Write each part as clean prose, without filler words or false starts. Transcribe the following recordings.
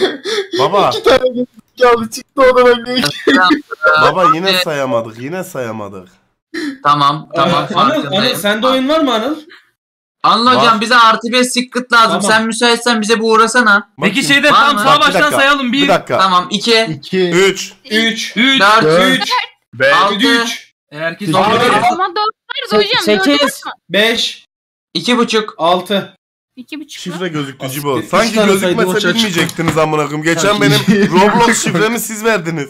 Baba. 2 tane gerizekalı çıktı odadan değil. Baba yine sayamadık. Tamam. Anıl sende oyun var mı Anıl? Anıl hocam bize artı 5 secret lazım. Tamam. Sen müsaitsen bize bu uğrasana. Peki Bakayım. şeyde Var tam mı? sağ Bak, bir baştan dakika. sayalım. 1, Bir dakika. Tamam 2, 2, 3. 3, 4, 3, 6, 3. Herkes Altı. Ama doğru hocam. 8. 5, 2,5. 6. 2,5 Şifre gözüktü Aslında Cibo. üç Sanki tane saydım, o gözükmese açık. bilmeyecektiniz amına koyayım. Geçen Ya, benim Roblox şifremi siz verdiniz.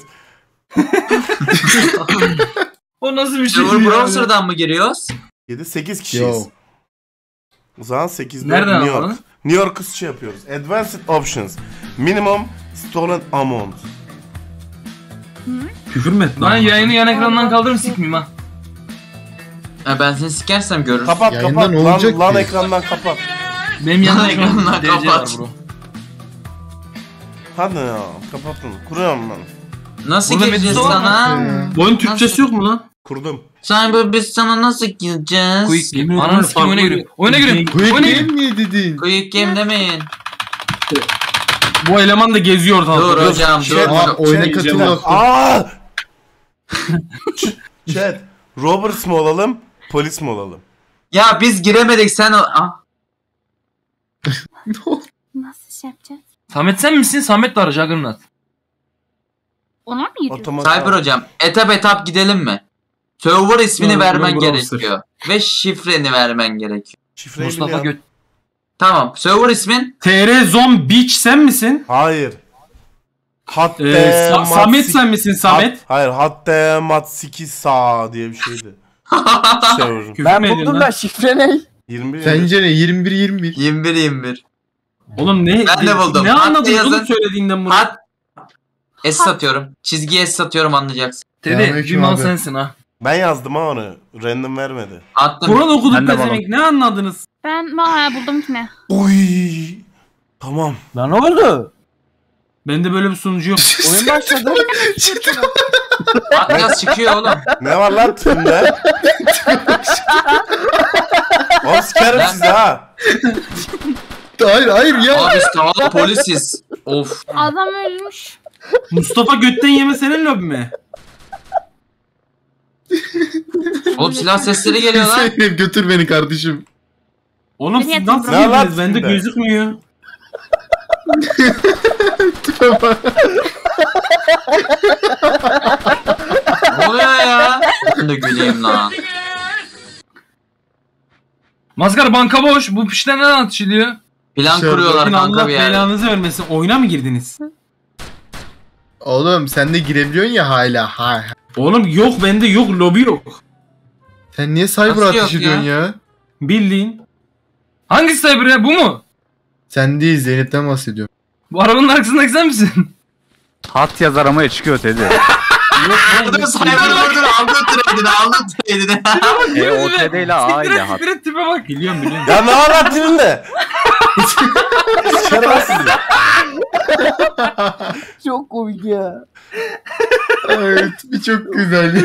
O nasıl bir şey? Server browser'dan mı giriyoruz? 7-8 kişiyiz. Yo. O zaman 8'de Nereden New York. anladın? New York şey yapıyoruz. Advanced options. Minimum stolen amount. Küfür mü et lan? Yayını yan ekrandan kaldırır sikmeyeyim ha. Ben seni sikersem görürsün. Kapat Yayından kapat. olacak Lan ki. ekrandan kapat. Benim yan Yan ekrandan ekrandan DC var kapat. bro. Hadi ya kapatın. Kuruyorum ben. Nasıl Burada gireceğiz Medusa var mı? sana? Bu oyun Türkçesi yok mu lan? Kurdum. Sen biz sana nasıl gireceğiz? Quick Game. Ananı sikeyim oyuna giriyor. Oyuna giriyor. Quick Oyuna game giriyor. mi dedin? Quick game demeyin. Bu eleman da geziyor ortalıkta. Dur hocam Şey- dur. Aa, oyuna Şey- katıl bak. Aa! Chat. Robbers mı olalım? Polis mi olalım? Ya biz giremedik sen Nasıl şey yapacağız? Samet sen misin? Samet de ara Juggernaut. Ona mı giriyor? Otomatik. Cyber hocam etap gidelim mi? Server ismini Dur, vermen dur, gerekiyor. Ve şifreni vermen gerekiyor. Şifreyi Mustafa biliyorum. Göt. Tamam. Server ismin? TR Zom Beach sen misin? Hayır. Hatta Samet sen misin Samet? Hayır. Hatta Matsiki Sa diye bir şeydi. Server'ın. Küfür Ben mü ediyorsun buldum lan? da şifre ne? 21. Sence ne? 21. 21. Oğlum ne? Ben de buldum. Ne Hatta anladın yazın. oğlum söylediğinden bunu? Hat. S satıyorum. Çizgi S satıyorum anlayacaksın. Teddy Selamünaleyküm bir mal abi. sensin ha. Ben yazdım ha onu. Random vermedi. Attım. Kur'an okuduk Ben de pezevenk ne anladınız? Ben buldum ki ne? Uy. Tamam. Lan ne oldu? Bende böyle bir sunucu yok. Oyun başladı. Atlas çıkıyor oğlum. Ne var lan tümde? Oğlum sikerim sizi ha. Hayır ya. Abi biz tamam polisiz. Of. Adam ölmüş. Mustafa götten yeme senin lobi mi? Oğlum silah sesleri geliyor lan. Zeynep götür beni kardeşim. Oğlum Beni siz yatın nasıl bırak. girdiniz? Ne Bende lan gözükmüyor. Ne oluyor ya? Ben de güleyim lan. Maskar banka boş. Bu pişler neden atışılıyor? Plan Şöyle kuruyorlar Allah kanka bir yerde. belanızı vermesin. Oyuna mı girdiniz? Oğlum sen de girebiliyorsun ya hala. Ha. Oğlum yok bende yok lobi yok. Sen niye cyber Nasıl yok ateş ediyorsun ya? Bildiğin. Hangisi cyber ya bu mu? Sen değil Zeynep'ten bahsediyorum. Bu arabanın arkasındaki sen misin? Hat yazar ama çıkıyor Teddy. Yok lan. Dur Cyber vurdun aldı trade'ini. O Teddy ile A ile hat. Siktir et tipe bak. Biliyorum. Ya ne var lan tümde? Sikerim ha sizi. Çok komik ya. Evet bir çok güzel.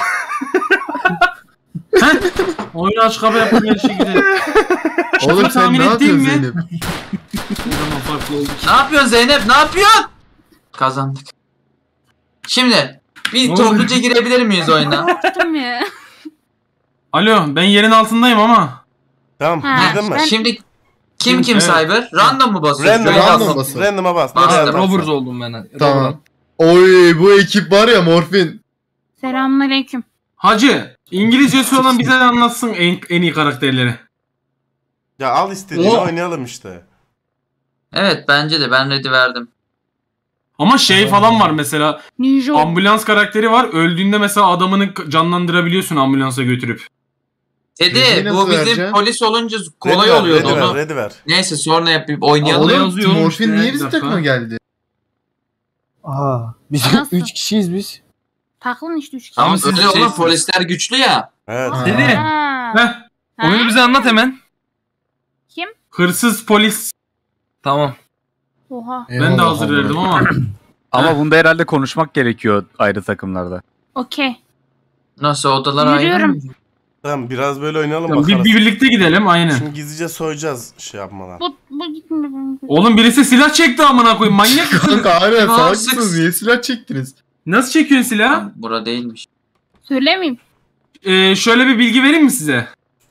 Oyunu aç kapa yapıp her şey gidelim. Oğlum sen tahmin ne ettiğin yapıyorsun mi? Zeynep? O zaman farklı oldu. Ne yapıyorsun Zeynep? Ne yapıyorsun? Kazandık. Şimdi bir Ne topluca girebilir miyiz oyuna? Tuttum ya. Alo ben yerin altındayım ama. Tamam Ha, girdin mi? ben- Şimdi kim Evet. Cyber? Random mu basıyoruz? Random'a Random bas. basın. Random'a bas. Bastım. Nereye atarsan. Robbers oldum ben. Tamam. Oy bu ekip var ya Morfin. Selamünaleyküm. Hacı İngilizcesi olan bize anlatsın en iyi karakterleri. Ya al istediğini Oh. oynayalım işte. Evet bence de ben ready verdim. Ama şey falan var mesela Ninja. ambulans karakteri var. Öldüğünde mesela adamını canlandırabiliyorsun ambulansa götürüp. Teddy Dediğini bu nasıl bizim vereceğim? polis olunca kolay Ready ver, oluyordu ready ver, onu. ready ver. Neyse sonra yapıp oynayalım. Orada Oğlum yazıyor oğlum Morfin işte, niye bir bizim dakika. takıma geldi? Aa, biz Nasıl? 3 kişiyiz biz. Takılın işte 3 kişi. Tamam Ama siz öyle oğlum şeysiniz. polisler güçlü ya. Evet. Ha. Dedi. Ha. Heh, oyunu bize anlat hemen. Kim? Hırsız polis. Tamam. Oha. Ben de Eyvallah, hazır Allah. verdim ama. Ama bunda herhalde konuşmak gerekiyor ayrı takımlarda. Okey. Nasıl odalar ayrı Yürüyorum. mı? Tamam biraz böyle oynayalım Tamam, bakalım. bir birlikte gidelim aynen. Şimdi gizlice soyacağız şey yapmadan. Bu gitmiyor. Oğlum birisi silah çekti amına koyayım. Manyak mısın? Kanka aynen Kim salaksınız. haksız? Niye silah çektiniz? Nasıl çekiyorsun silahı? Bura değilmiş. Söylemeyeyim. Şöyle bir bilgi vereyim mi size?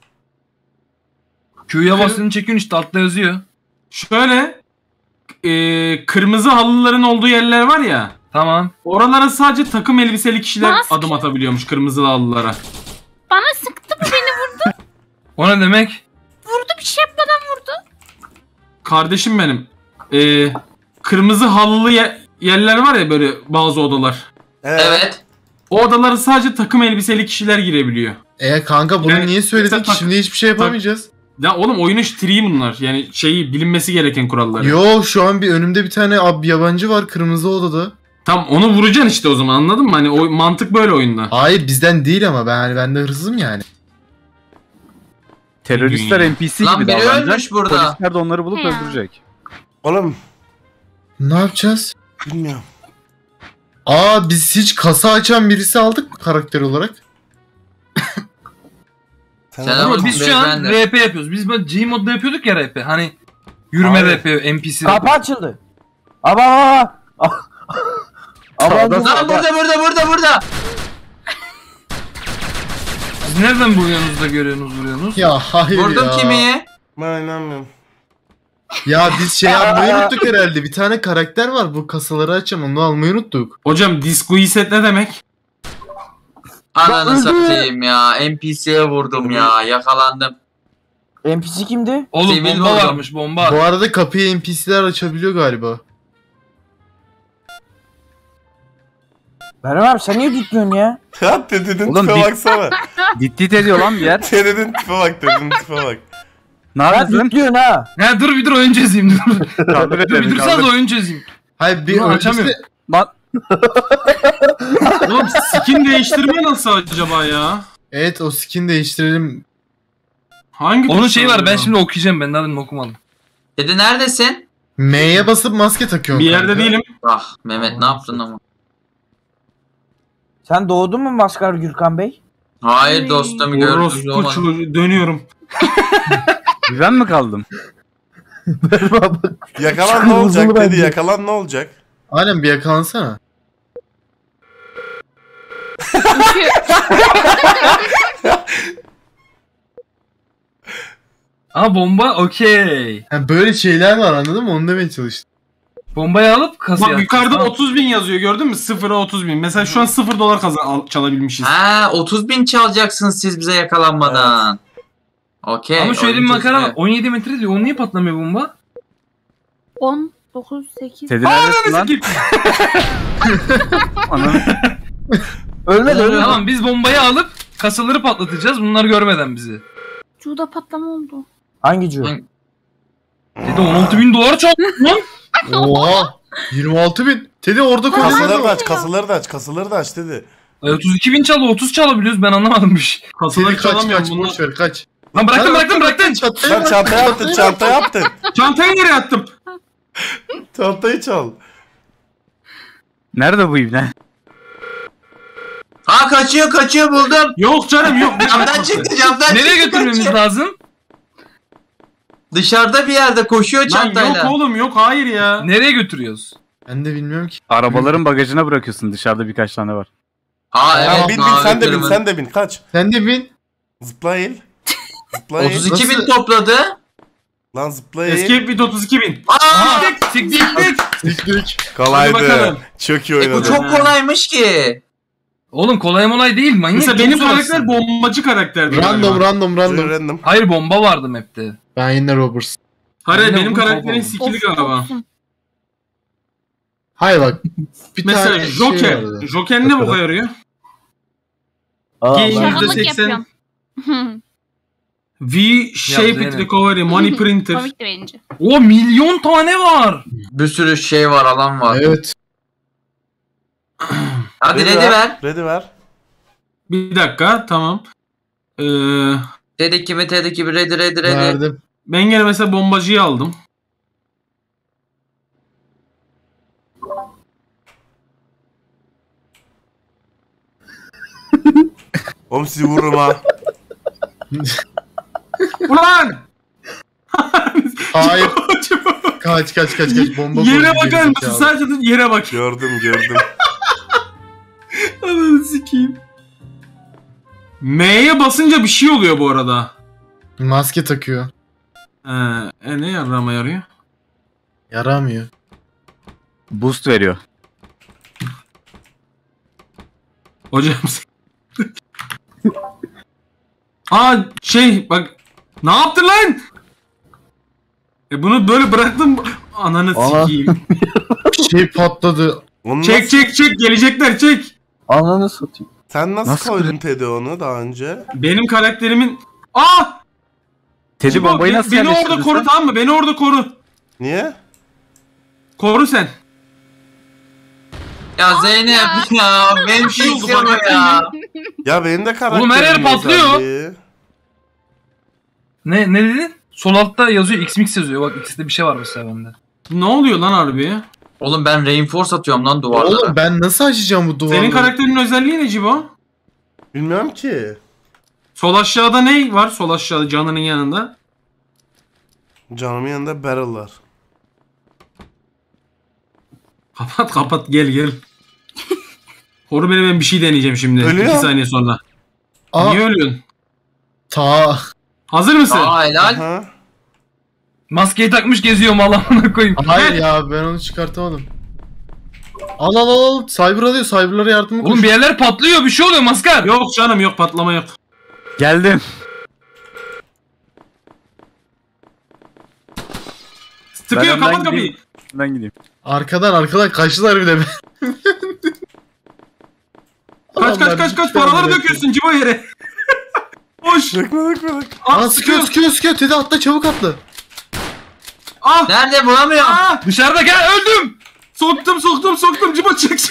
Q'ya basını çekiyorsun işte altta yazıyor. Şöyle kırmızı halıların olduğu yerler var ya. Tamam. Oralara sadece takım elbiseli kişiler Maske. adım atabiliyormuş kırmızı halılara. Bana sıktı mı beni? O ne demek? Vurdu, bir şey yapmadan vurdu. Kardeşim benim. Kırmızı halılı yerler var ya böyle bazı odalar. Evet. O odalara sadece takım elbiseli kişiler girebiliyor. Kanka bunu Yani niye söyledin ki? tak- Şimdi hiçbir şey yapamayacağız. Ya oğlum oyunun tree bunlar. Yani bilinmesi gereken kuralları. Yo şu an önümde bir tane yabancı var kırmızı odada. Tam onu vuracaksın işte o zaman, anladın mı? Hani o mantık böyle oyunda. Hayır bizden değil ama ben de hırsızım yani. Teröristler NPC Lan gibi biri davranacak. ölmüş burada. Polisler de onları bulup Ya. öldürecek. Oğlum Ne yapacağız? bilmiyorum. Biz hiç kasa açan birisi aldık mı karakter olarak? Selam. Ama biz şu an Beyefendi. RP yapıyoruz. Biz böyle G modda yapıyorduk ya RP. Hani yürüme Hayır. RP, NPC Kapı RP. açıldı. Ama Lan burada. Siz nereden buluyorsunuz da görüyorsunuz vuruyorsunuz? Ya hayır Vurdum ya. kimi? Ben inanmıyorum. Ya biz şey yapmayı unuttuk herhalde. Bir tane karakter var bu kasaları açan onu almayı unuttuk. Hocam disco set ne demek? Ananı satayım ya. NPC'ye vurdum ya. Yakalandım. NPC kimdi? Oğlum Sivil bomba vurdum. varmış bomba. Bu arada kapıyı NPC'ler açabiliyor galiba. Meryem abi sen niye gitmiyorsun ya? Ya dedin Oğlum tipe bir- baksana. Diddit ediyor lan bir yer. Dedin tipe bak, dedin tipe bak. Ne Ben yapıyorsun? diyorsun ha. Ha dur bir dur oyun çözeyim dur. Kaldır Dur bir ellerini dursanız kaldır. oyun çözeyim. Hayır bir Bunu açamıyorum. Lan Oğlum skin değiştirme nasıl acaba ya? Evet o skin değiştirelim. Hangi Onun tuş şeyi var ben ya? şimdi okuyacağım ben daha demin okumadım. Dedi neredesin? M'ye basıp maske takıyorum. Bir yerde kanka. değilim. Ah Mehmet ne yaptın ama? sen doğdun mu Maskar Gürkan Bey? Hayır Ay. dostum gördüm. Orospu çocuğu, dönüyorum. Bir ben mi kaldım? Yakalan ne olacak dedi, yakalan ne olacak? Aynen bir yakalansana. Aa bomba okey. Yani böyle şeyler var anladın mı? Onu demeye çalıştım. Bombayı alıp kasaya Bak yukarıda atacağız, 30 bin yazıyor, gördün mü? 0'a 30 bin. Mesela şu an 0 dolar çalabilmişiz. Ha 30.000 çalacaksınız siz bize yakalanmadan. Okey. tamam. Ama şöyle bir oyun makara var. çözüyor. 17 metre diyor. O niye patlamıyor bomba? 10, 9, 8. Teddy neredesin lan? Ananı. Ölmedi ölmedi. Tamam biz bombayı alıp kasaları patlatacağız. Bunlar görmeden bizi. Cuda patlama oldu. Hangi cu? Dedi 16.000 dolar çaldı lan. Oha. 26.000. Teddy orada kolyeler Kasaları da var. aç, kasaları da aç, kasaları da aç dedi. 32.000 çaldı 30 çalabiliyoruz ben anlamadım bir şey. Kasaları Teddy kaç çalamıyorum kaç bunlar. boş ver kaç. Lan bıraktın bıraktın. Sen çanta yaptın, çanta yaptın. Çantayı nereye attım? Çantayı çal. Nerede bu ibne? Ha kaçıyor buldum. Yok canım yok. Camdan çıktı camdan Nereye çıktı, götürmemiz kaçıyor. lazım? Dışarıda bir yerde koşuyor Lan çantayla. yok oğlum yok, hayır ya. Nereye götürüyoruz? Ben de bilmiyorum ki. Arabaların bagajına bırakıyorsun, dışarıda birkaç tane var. Ha Ya evet. bin bin mavi sen de bin, kırmızı. sen de bin, kaç. Sen de bin. Zıpla eğil. Zıpla eğil. 32.000 Nasıl? topladı. Lan zıpla eğil. Escape with 32 bin. Aa! Siktik. Siktik. Hadi Kolaydı. bakalım. Çok iyi Bu oynadın. çok kolaymış ki. Oğlum kolay molay değil manyak. Mesela çok benim zor karakter aslında. bombacı karakterdi. Random galiba. random. Random. Hayır bomba vardı map'te. Ben yine Roberts. Hayır Aynen, benim bu karakterin bomba. skill'i galiba. Hayır bak. Bir Mesela tane Joker. şey vardı. Joker ne boka yarıyor? Aa, Game ben- Şakalık %80. yapıyorum. V-Shaped Yaptı, Recovery Money Printer. Komikti bence. O milyon tane var. Bir sürü şey var alan var. Evet. Hadi Ready ready ver. Ready ver. Bir dakika tamam. Dedi kimi ready. Verdim. Ben gene mesela bombacıyı aldım. Oğlum sizi vururum ha. Ulan! Hayır. Cibo. Kaç. Bomba Yere koydu bakar gerizekalı. mısın? Sadece yere bak. Gördüm. Ananı sikeyim. M'ye basınca bir şey oluyor bu arada. Maske takıyor. Ne yarama yarıyor? Yaramıyor. Boost veriyor. Hocam bak. Ne yaptın lan? Bunu böyle bıraktım. Ananı sikeyim. Bir şey patladı. Onu Çek gelecekler çek. Ananı satayım. Sen nasıl Nasıl koydun Teddy onu daha önce? Benim karakterimin... Teddy Cibo, bombayı nasıl beni orada yerleştirdin koru sen? tamam mı? Beni orada koru. Niye? Koru sen. Ya Zeynep ya. Benim şey oldu, şey oldu fark ettin ya. Ya benim de karakterim Oğlum her yer patlıyor. özelliği. Ne dedin? Sol altta yazıyor XMX yazıyor. Bak X'de bir şey var mesela bende. Ne oluyor lan harbi? Oğlum ben reinforce atıyorum lan duvarlara. Oğlum ben nasıl açacağım bu duvarları? Senin karakterinin özelliği ne Cibo? Bilmiyorum ki. Sol aşağıda ne var? Sol aşağıda canının yanında. Canımın yanında barrel'lar. Kapat gel. Koru beni, ben bir şey deneyeceğim şimdi. Ölüyor. 2 saniye sonra. Aa, Niye ölüyorsun? Hazır mısın? Aa helal. Aha. Maskeyi takmış geziyorum Allah'ına koyayım. Hayır ya ben onu çıkartamadım. Al. Cyber alıyor. Cyber'lara yardıma koş. Oğlum bir yerler patlıyor, bir şey oluyor maskar. Yok canım, yok patlama yok. Geldim. Tıkıyor, Ben kapat önden kapıyı. gideyim. Ben gideyim. Arkadan kaçtılar bir de. Kaç paraları döküyorsun Cibo yere. Boş. Bakma. Aa sıkıyor. Teddy atla, çabuk atla. Nerede bulamıyorum. Dışarıda gel, öldüm. Soktum Cibo, çık.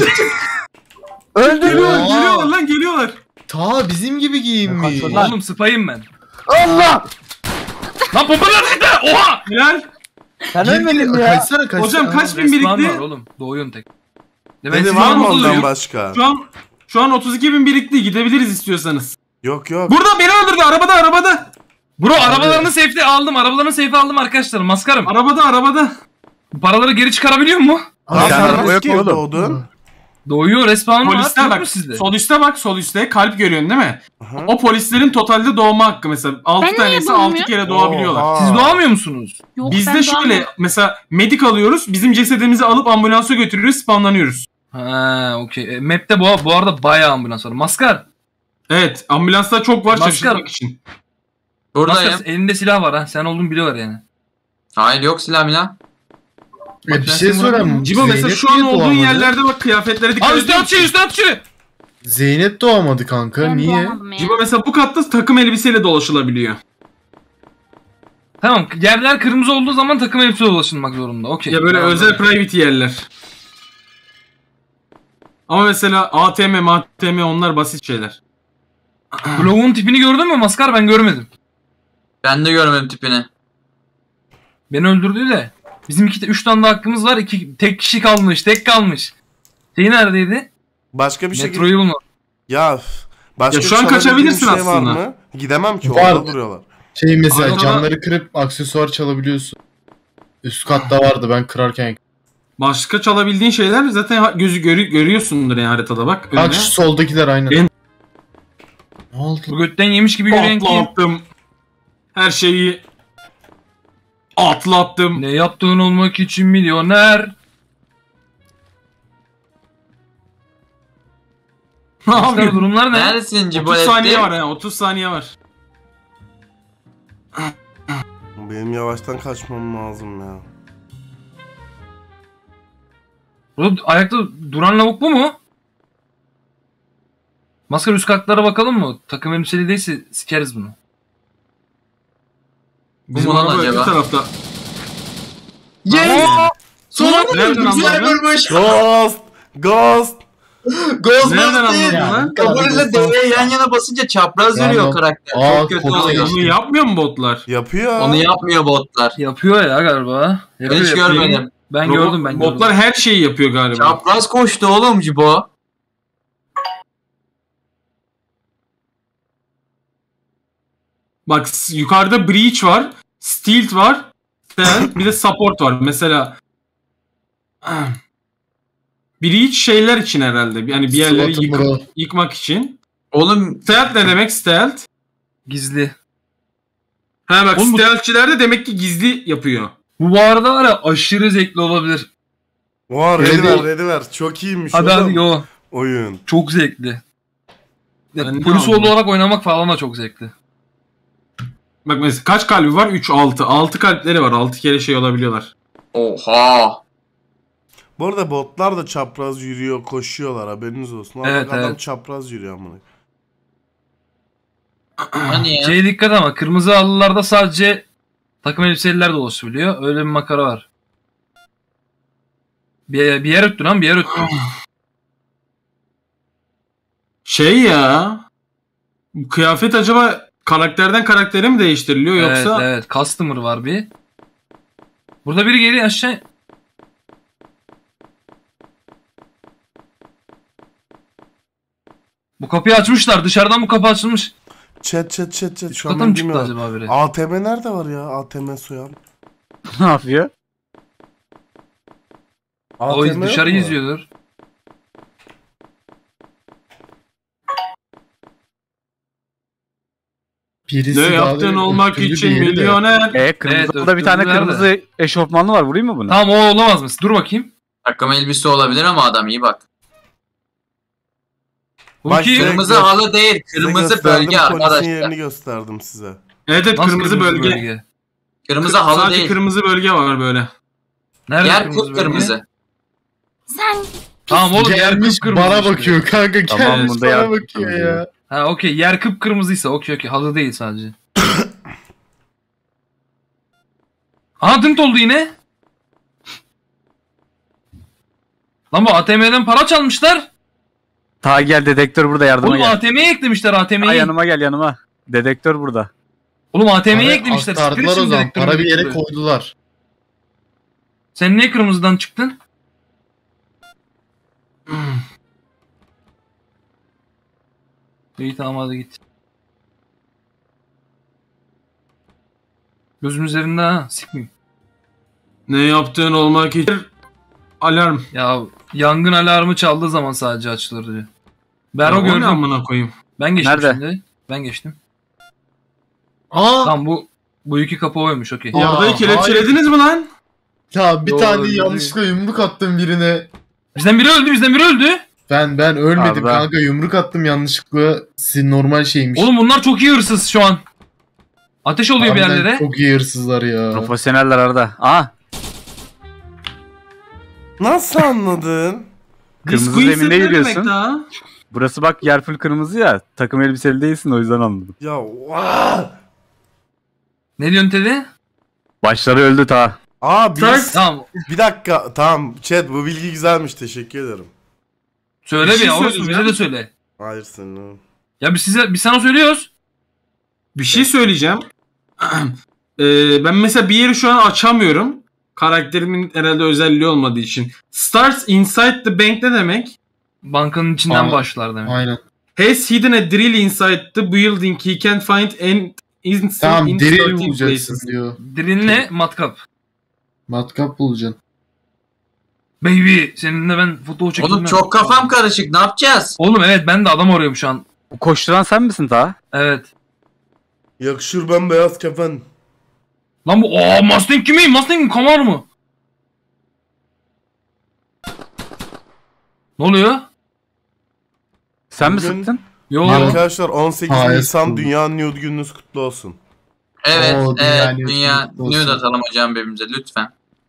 Öldü. Geliyorlar. Ta bizim gibi giyinmiş. Kaç lan? Oğlum spayım ben. Allah! Lan pompalar gitti. Oha. Helal. Sen ölmedin mi ya? Kaçsana. Hocam kaç bin Respawn birikti? var oğlum. Doğuyorsun tek. Ben Teddy sizin var mı yanınızda ondan duruyorum. başka? Şu an 32 bin birikti, gidebiliriz istiyorsanız. Yok. Burada beni öldürdü, arabada. Bro arabalarını safe'e aldım. Arabalarını safe'e aldım arkadaşlar. Maskarım. Arabada. Bu paraları geri çıkarabiliyor mu? Aa, Sen sen arabaya Nasıl koy oğlum. doğdun? Doğuyor. Respawn var. Poliste Yok mu bak. sizde? Sol üstte kalp görüyorsun değil mi? Aha. O polislerin totalde doğma hakkı mesela. 6 Ben tanesi niye 6 doğmuyor? kere doğabiliyorlar. Oha. Siz doğamıyor musunuz? Yok, Bizde ben şöyle doğamıyorum. mesela medik alıyoruz. Bizim cesedimizi alıp ambulansa götürüyoruz, spamlanıyoruz. Ha, okey. Map'te bu arada bayağı ambulans var. Maskar. Evet, ambulanslar çok var Maskar. şaşırtmak için. Buradayım. Maskar elinde silah var ha. Sen olduğunu biliyorlar yani. Hayır yok silah milah. bir şey sorayım. Cibo mesela şu an olduğun yerlerde bak, kıyafetlere dikkat Aa üstten ediyor atıyor, musun? üstten atıyor. Zeynep doğamadı kanka. Ben Niye? doğamadım ya. Cibo mesela bu katta takım elbiseyle dolaşılabiliyor. Tamam, yerler kırmızı olduğu zaman takım elbise dolaşılmak zorunda. Okey. Ya böyle Tamam, özel tamam. private yerler. Ama mesela ATM onlar basit şeyler. Glow'un tipini gördün mü Maskar? Ben görmedim. Ben de görmedim tipini. Beni öldürdü de. Bizim 3 tane de hakkımız var. Tek kişi kalmış. Tek kalmış. Şey neredeydi? Başka bir şey... Metroyu bulma. Ya başka Ya şu an çalabildiğim kaçabilirsin şey var aslında. mı? Gidemem ki, Var. orada duruyorlar. Şey mesela Arada- camları kırıp aksesuar çalabiliyorsun. Üst katta vardı ben kırarken. Başka çalabildiğin şeyler zaten görüyorsundur yani haritada bak. Bak önüne. şu soldakiler aynen. Ben- Ne oldu? Bu götten yemiş gibi yürüyen kim? Atlattım. Her şeyi atlattım. Ne yaptığın olmak için milyoner. Ne Maskar yapıyorsun? durumlar ne? Neredesin 30 Ciboletti? saniye var ya, 30 saniye var. Benim yavaştan kaçmam lazım ya. Burada ayakta duran lavuk bu mu? Maskar üst katlara bakalım mı? Takım elbiseli değilse sikeriz bunu. Bizim mu lan araba acaba? öbür tarafta. Yes! Nereden anladın? vurmuş. Ghost! Ghost Nereden Bus değil. anladın lan? Kabuğuyla D'ye yan yana basınca çapraz Yani yürüyor o- karakter. Aa, Çok kötü kodu oluyor. Bunu yapmıyor mu botlar? Yapıyor. Onu yapmıyor botlar. Yapıyor ya galiba. Ben Yapıyor, hiç yapıyor. görmedim. Ben Robot- gördüm ben Botlar gördüm. her şeyi yapıyor galiba. Çapraz koştu oğlum Cibo. Bak yukarıda breach var. Stealth var. Stealth, bir de support var. Mesela breach şeyler için herhalde. Yani bir yerleri Slot'un bro. yıkmak için. Oğlum Stealth ne demek stealth? Gizli. Ha bak Oğlum bu- stealthçiler de demek ki gizli yapıyor. Bu arada var ya aşırı zevkli olabilir. Var Evet, ready ver o- ready ver. Çok iyiymiş Hadi oğlum. hadi yo. Oyun. Çok zevkli. Ya, Ben ne polis aldım? olarak oynamak falan da çok zevkli. Bak mesela kaç kalbi var? 3, 6. 6 kalpleri var. 6 kere şey olabiliyorlar. oha. Bu arada botlar da çapraz yürüyor, koşuyorlar, haberiniz olsun. Ama Evet, bak adam evet. çapraz yürüyor amına. Hani ya. Şeye dikkat ama kırmızı halılarda sadece takım elbiseliler dolaşabiliyor. Öyle bir makara var. Bir yer öttü lan, bir yer öttü. Şey ya. Bu kıyafet acaba karakterden karaktere mi değiştiriliyor yoksa? Evet, customer var bir. Burada biri geri aşağı. Bu kapıyı açmışlar. Dışarıdan bu kapı açılmış. Chat. Şu Üst an kata ben mı çıktı bilmiyorum. acaba biri? ATM nerede var ya? ATM soyan. Ne yapıyor? O ATM yok dışarı mu? izliyordur. Birisi Ne daha yaptın böyle olmak öptürdü için diğeri de. milyoner? Kırmızı Evet, da bir tane öptürdüler de. kırmızı eşofmanlı var. Vurayım mı bunu? Tamam o olamaz mı? Dur bakayım. Takım elbise olabilir ama adam iyi bak. Bu Bak, kim? şey- Kırmızı gö- halı değil. Size Kırmızı gösterdim, bölge polisin arkadaşlar. yerini gösterdim size. Evet Nasıl kırmızı bölge. Kırmızı halı Sadece değil. kırmızı bölge var böyle. Nerede Yer kırmızı bölge? kıpkırmızı. Sen Tamam oğlum yer Gelmiş kıpkırmızı bana işte. bakıyor kanka. Tamam, Gelmiş bunda bana yer bakıyor kıpkırmızı ya. Ha okey yer kıpkırmızıysa okey halı değil sadece. Aha dint oldu yine. Lan bu ATM'den para çalmışlar. Ta gel, dedektör burada, yardıma Oğlum gel. ATM'ye eklemişler Ta ATM'yi. yanıma gel, yanıma. Dedektör burada. Oğlum ATM'ye Para eklemişler. aktardılar Siktir o zaman. dedektörün Para bir yere dedektörü. koydular. Sen niye kırmızıdan çıktın? İyi tamam hadi git. Gözüm üzerinde ha sikmeyeyim. Ne yaptığın olmak için alarm. Ya yangın alarmı çaldığı zaman sadece açılır diyor. Ben Ya o o ne gördüm. amına koyayım. Ben geçtim Nerede? şimdi. Ben geçtim. Aa! Tamam bu iki kapı oymuş okey. Ya, Orayı kelepçelediniz mi lan? Ya bir Yo, tane öyle yanlışlıkla yumruk attım birine. Bizden biri öldü. Ben ölmedim Arda. kanka, yumruk attım yanlışlıkla. Sizin normal şeymiş. Oğlum bunlar çok iyi hırsız şu an. Ateş oluyor bir Harbiden yerlere. Çok iyi hırsızlar ya. Profesyoneller arada. Aa, Nasıl anladın? kırmızı Disco zeminde inset ne yürüyorsun. demek daha? Burası bak yer full kırmızı ya. Takım elbiseli değilsin, o yüzden anladım. Ya vaa! Ne diyorsun Teddy? Başları öldü ta. Aa biz... Tamam. Bir dakika tamam chat, bu bilgi güzelmiş, teşekkür ederim. Söyle Bir bir şey ya orası söyleyeceğim. bize de söyle. Hayır senin. Ya biz sana söylüyoruz. Bir şey söyleyeceğim. Ben mesela bir yeri şu an açamıyorum. Karakterimin herhalde özelliği olmadığı için. Starts inside the bank ne demek? Bankanın içinden Aa. başlar demek. Aynen. Has hidden a drill inside the building. He can't find an instant Tamam, in drill 13 bulacaksın places. diyor. Dirinle matkap. Matkap bulacaksın. Baby seninle ben fotoğraf çektim. Oğlum çok kafam karışık. Ne yapacağız? Oğlum evet ben de adam arıyorum şu an. Bu koşturan sen misin ta? Evet. Yakışır bembeyaz kefen. Lan bu Mustang kimi? Mustang'in kamar mı? Ne oluyor? Sen mi Bugün- sıktın? Yo. Arkadaşlar 18 Hayır, Nisan sıkıldım. Dünya Nude gününüz kutlu olsun. Evet, Oo, dünya nude dünya kutlu olsun. nude atalım hocam birbirimize lütfen.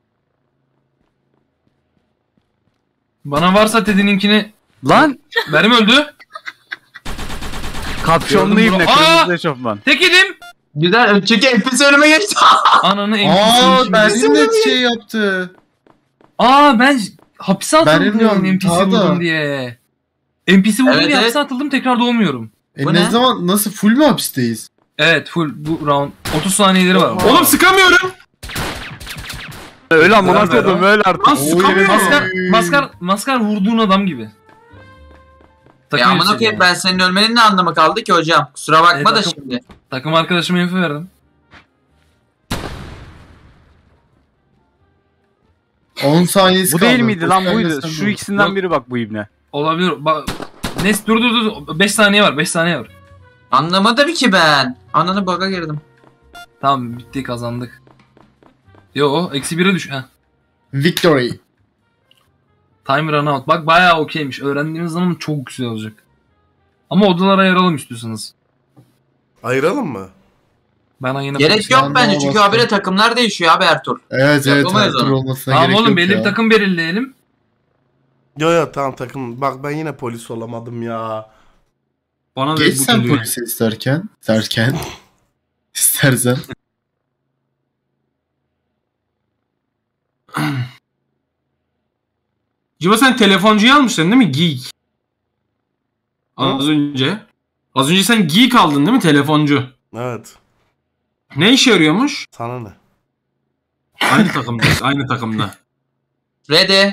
Bana varsa Teddy'ninkini Lan! Berim öldü. Kapşonluyum Gördüm ne, bunu. kırmızı Aa! eşofman. Tek edim. Güzel. Çünkü hepsi önüme geçti. Ananı Aa, NPC'nin Berlin de şey yaptı. Ben hapise atıldım diyorum, NPC daha da. vurdum diye. NPC vurdum Evet, diye hapise evet. atıldım tekrar doğmuyorum. Bu Ne ne? zaman, nasıl, full mü hapisteyiz? Evet full bu round 30 saniyeleri var. Oha. Oğlum sıkamıyorum. Öyle amına Ver, ver, koydum, ver. öyle artık. Lan sıkamıyorum. Maskar vurduğun adam gibi. Ya amına koyayım, ben senin ölmenin ne anlamı kaldı ki hocam? Kusura bakma da şimdi. Takım arkadaşıma info verdim. 10 saniyesi Bu kaldı. değil miydi lan, buydu. Göstermezsen Şu bu. ikisinden Yok. biri bak, bu ibne. Olabilir. Neyse dur. 5 saniye var. 5 saniye var. Anlamadım ki ben. Ananı bug'a girdim. Tamam bitti, kazandık. Yo -1'e düş. Heh. Victory. Time run out. Bak bayağı okeymiş. Öğrendiğimiz zaman çok güzel olacak. Ama odalara ayıralım istiyorsanız. Ayıralım mı? Ben yine Gerek yok Ben bence daha çünkü bastım. habire takımlar değişiyor abi her tur. Evet Yapamayız her tur onu. olmasına Tamam gerek oğlum, yok belli ya. bir takım belirleyelim. Yo tamam takım. Bak ben yine polis olamadım ya. Bana da Geç bu sen geliyor. polise istersen. İstersen. Civa sen telefoncuyu almıştın değil mi? Geek. Az önce. Az önce sen geek aldın değil mi? Telefoncu. Evet. Ne işe yarıyormuş? Sana ne? Aynı takımda. Aynı takımda. Ready.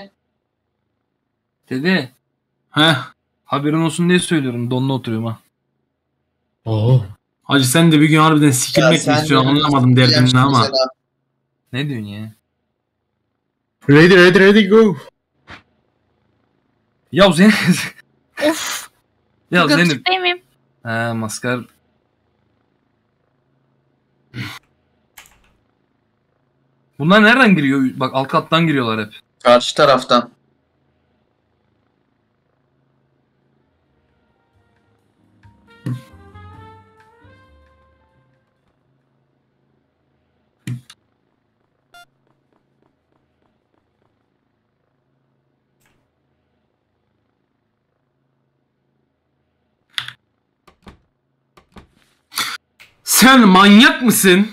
Dedi. Heh. Haberin olsun diye söylüyorum. Donla oturuyorum ha. Oo. Hacı sen de bir gün harbiden sikilmek mi istiyorsun? Anlamadım derdini ama. Ne diyorsun ya? Ready go. Ya Zeynep. Of. Ya Zeynep. Gökçük'te miyim? Ha, maskar. Bunlar nereden giriyor? Bak alt kattan giriyorlar hep. Karşı taraftan. Sen manyak mısın?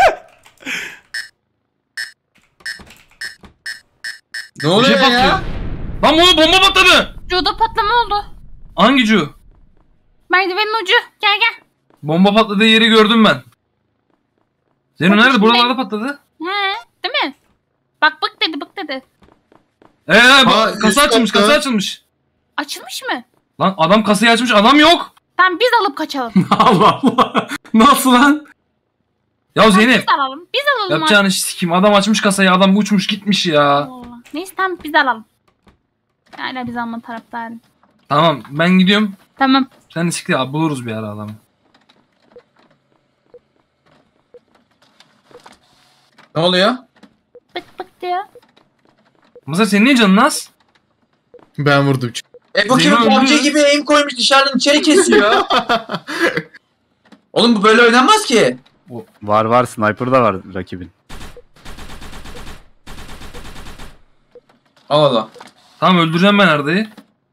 Ne oluyor şey patlıyor. ya? Lan bunu bomba patladı. Cuda patlama oldu. Hangi cu? Merdivenin ucu. Gel gel. Bomba patladığı yeri gördüm ben. Zeyno nerede? Bakın Buralarda patladı. He, değil mi? Bak bık dedi bık dedi. Kasa üst açılmış, katta. kasa açılmış. Açılmış mı? Lan adam kasayı açmış, adam yok. Tamam biz alıp kaçalım. Allah Allah. Nasıl lan? Ya Zeynep, Biz alalım. Biz alalım. yapacağın iş sikim. Adam açmış kasayı, adam uçmuş gitmiş ya. Allah. Neyse tamam biz alalım. Hala biz alma taraftarım. Tamam, ben gidiyorum. Tamam. Sen de siktir ya, buluruz bir ara adamı. Ne oluyor? Bık bık diyor. Masa senin niye canın az? Ben vurdum. Bu kim Zeyno PUBG öldü. gibi aim koymuş dışarıdan içeri kesiyor. Oğlum bu böyle oynanmaz ki. Var sniper da var rakibin. Allah Allah. Tamam, öldüreceğim ben Arda'yı.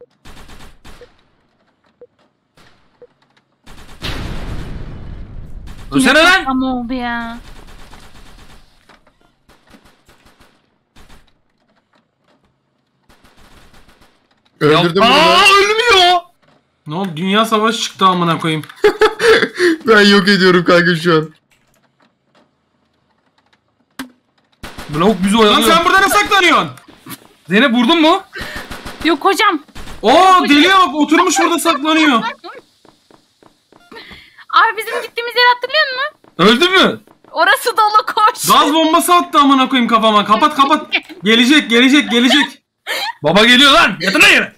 Ölsene Yine lan! patlama oldu ya. Öldürdüm bunu. Ölmüyor! Ne oldu? Dünya savaşı çıktı amına koyayım. Ben yok ediyorum kanka şu an. Lavuk bizi Lan oyalıyor. sen burada ne saklanıyorsun? Zeynep vurdun mu? Yok hocam. Oo deliye bak, oturmuş burada saklanıyor. Abi bizim gittiğimiz yeri hatırlıyor musun? Öldün mü? Orası dolu koş. Gaz bombası attı amına koyayım kafama. Kapat. Gelecek. Baba geliyor lan! Yatın lan yere!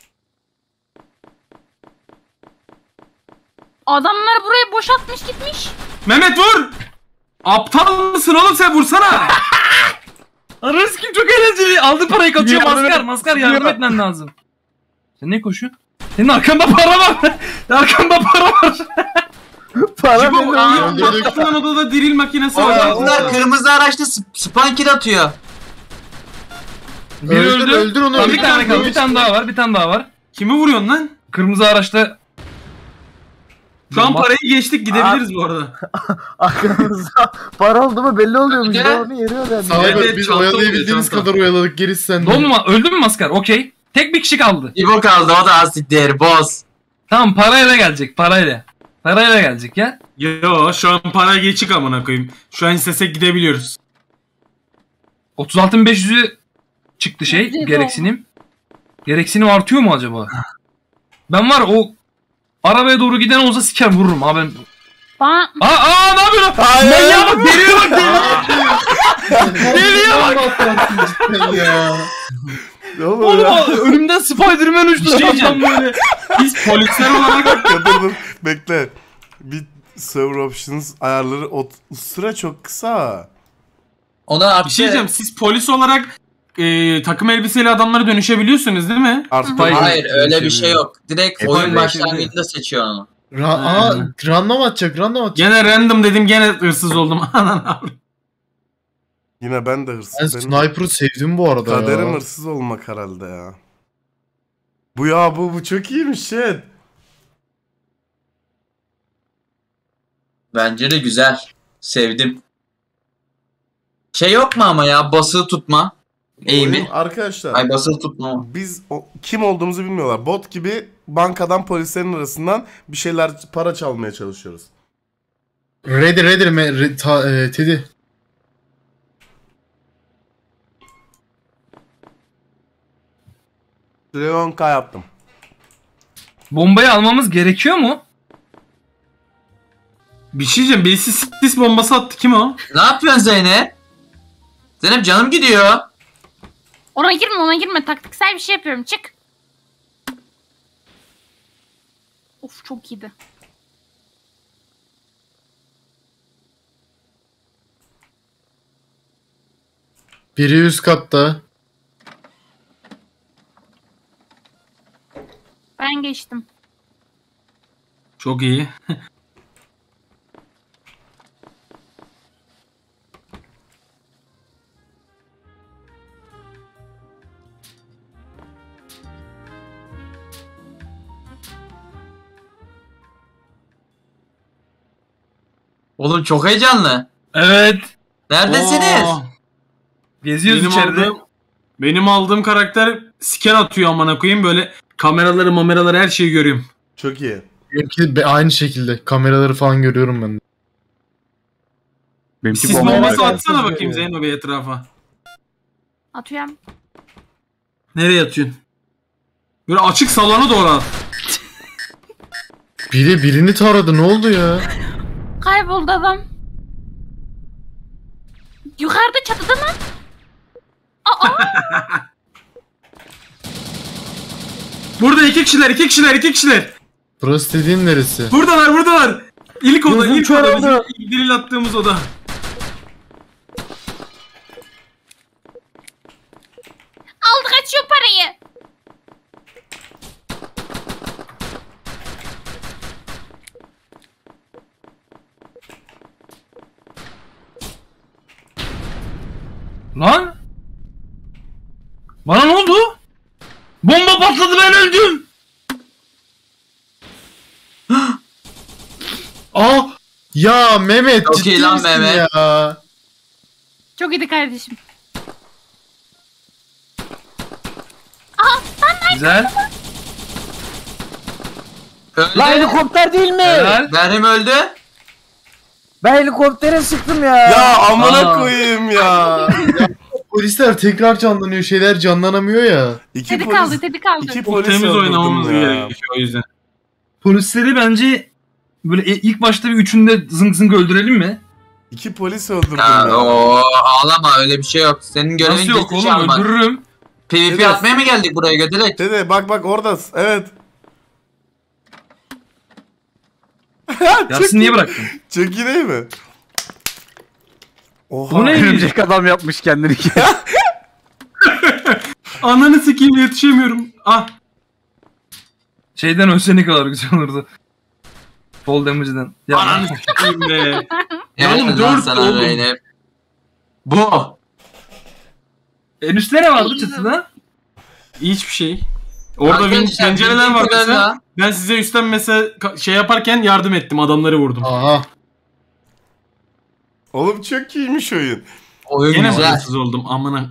Adamlar burayı boşaltmış gitmiş. Mehmet vur. Aptal mısın oğlum, sen vursana. Arası kim, çok eğlenceli. Aldı parayı kaçıyor. Yardım Maskar yardım etmen lazım. Sen ne koşuyorsun? Senin arkanda para var. Arkanda para var. Cibo öldürdük. patlatılan odada diril makinesi var. Bunlar kırmızı araçta spawn kit atıyor. Biri öldü. Öldür onu. Tamam, öldür. bir tane kaldı. Bir tane daha var. Kimi vuruyorsun lan? Kırmızı araçta. Şu an parayı geçtik, gidebiliriz bu arada. Aklımızda para oldu mu belli oluyormuş. Bir de- Ya onu yeriyor yani. Sağ ol, Evet, biz çanta oyalayabildiğimiz oluyor, çanta. kadar oyaladık. Gerisi sende. Dolu mu? Öldü mü maskar? Okey. Tek bir kişi kaldı. İbo kaldı, o da asitleri boss. Tamam, parayla gelecek, parayla. Parayla gelecek ya. Yo şu an para geçik amına koyayım. Şu an istesek gidebiliyoruz. 36.500'ü çıktı şey, Güzel gereksinim. Gereksinim artıyor mu acaba? Ben var o arabaya doğru giden olsa siker vururum abi ben. Bana Ne yapıyorsun? Manyağa bak deliye bak deliye. Deliye bak. Ya. Ne oluyor Oğlum ya? önümden Spider-Man uçtu. Bir şey diyeceğim. böyle. Biz polisler olarak Dur bekle. Bir server options ayarları süre çok kısa. Ona bir şey diyeceğim. Siz polis olarak takım elbiseli adamlara dönüşebiliyorsunuz değil mi? Artık Hayır öyle bir şey yok. Direkt oyun Hayır, başlangıcında seçiyor onu. Random atacak. Gene random dedim gene hırsız oldum. Yine ben de Ben hırsız. Benim Sniper'ı sevdim bu arada kaderim ya. hırsız olmak herhalde ya. Bu çok iyiymiş shit. Bence de güzel. Sevdim. Şey yok mu ama ya basılı tutma. Eğimi. Oyun- Arkadaşlar Ay basılı tutma. biz kim olduğumuzu bilmiyorlar. Bot gibi bankadan polislerin arasından bir şeyler para çalmaya çalışıyoruz. Teddy. Leonka yaptım. Bombayı almamız gerekiyor mu? Bir şey diyeceğim. Birisi sis bombası attı. Kim o? Ne yapıyorsun Zeynep? Zeynep canım gidiyor. ona girme. Taktiksel bir şey yapıyorum. Çık. Of çok iyiydi. Biri üst katta. Ben geçtim. Çok iyi. Oğlum çok heyecanlı. Evet. Neredesiniz? Oo. Geziyoruz Benim içeride. benim aldığım karakter scan atıyor amına koyayım, böyle kameraları her şeyi görüyorum. Çok iyi. Benimki aynı şekilde. Kameraları falan görüyorum ben de. Benimki Sis bomba bombası var. atsana bakayım Zeyno Bey etrafa. Atıyorum. Nereye atıyorsun? Böyle açık salona doğru at. Birini taradı, ne oldu ya? Kayboldu adam. Yukarıda çatıda mı? Aa! Burada iki kişiler. Burası dediğin neresi? Buradalar. İlk oda, Gözüm ilk kör oda. Bizim oldu. ilk drill attığımız oda. Aldık açıyor parayı. Lan? Bana ne oldu? Bomba patladı, ben öldüm. Aa! Ya Mehmet, Çok ciddi iyi lan misin Mehmet. ya? Çok iyiydi kardeşim. Güzel. Öldü. La helikopter değil mi? Helal. Meryem öldü. Ben helikoptere sıktım ya. Ya amına Aa. koyayım ya. Polisler tekrar canlanıyor, şeyler canlanamıyor ya. İki Tedi polis, kaldı. iki Çok polis temiz oynamamız öldürdüm ya. gerekiyor o yüzden. Polisleri bence böyle ilk başta bir üçünde zınk zınk öldürelim mi? İki polis öldürdüm Ya, ya. ağlama öyle bir şey yok. Senin görevin Nasıl yok gizli oğlum, çalmak. öldürürüm. PvP Evet. atmaya mı geldik buraya gödelek? Dede bak orada. Evet. Yasin niye bıraktın? Çok iyi değil mi? Oha. Bu ne? Örümcek adam yapmış kendini. Ananı sikeyim, yetişemiyorum. Ah. Şeyden ölse ne kadar güzel olurdu. Fall damage'den. Ya, Ananı sikeyim be. Evet Oğlum, lan dört sana oğlum. Zeynep. Bu. en üstte ne vardı çatıda? Hiçbir şey. Orada Arkadaşlar, pencereler var bildiğim mesela. kadarıyla- Ben size üstten mesela şey yaparken yardım ettim. Adamları vurdum. Aha. Oğlum çok iyiymiş oyun. Oyun Yine güzel. hırsız oldum amına.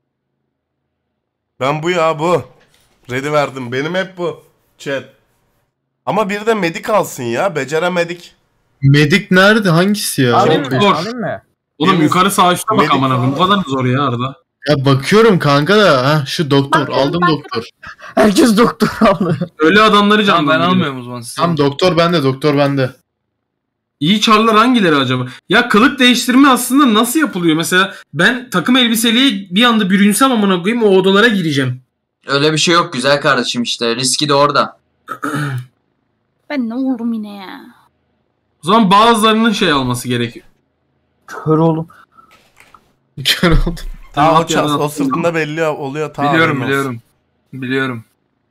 Ben bu. Ready verdim. Benim hep bu. Chat. Ama bir de medik alsın ya. Beceremedik. Medik nerede? Hangisi ya? Alayım Çok mı? zor. Alayım mı? Oğlum Biriniz- yukarı sağ üstte bak Medik amına koyayım. Bu falan. kadar mı zor ya Arda? Ya bakıyorum kanka da. Ha, şu doktor. Bakıyorum, Aldım bakıyorum. doktor. Herkes doktor aldı. Ölü adamları Tamam ben canlandırıyor. almıyorum o zaman sizi. Tam doktor bende. İyi çarlar hangileri acaba? Ya kılık değiştirme aslında nasıl yapılıyor? Mesela ben takım elbiseliğe bir anda bürünsem amına koyayım o odalara gireceğim. Öyle bir şey yok güzel kardeşim işte. Riski de orada. Ben ne oldum yine ya? O zaman bazılarının şey alması gerekiyor. Kör oğlum. Kör oldum. Tamam Bak ya, o sırtında belli oluyor. Tamam, Biliyorum haberin olsun. biliyorum.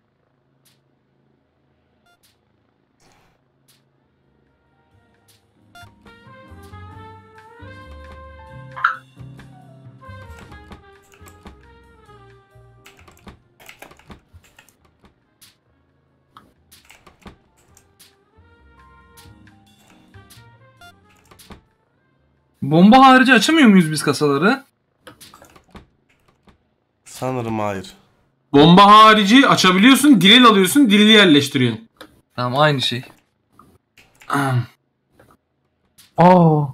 Bomba harici açamıyor muyuz biz kasaları? Sanırım hayır. Bomba harici açabiliyorsun, drill alıyorsun, drill'i yerleştiriyorsun. Tamam aynı şey. Aa.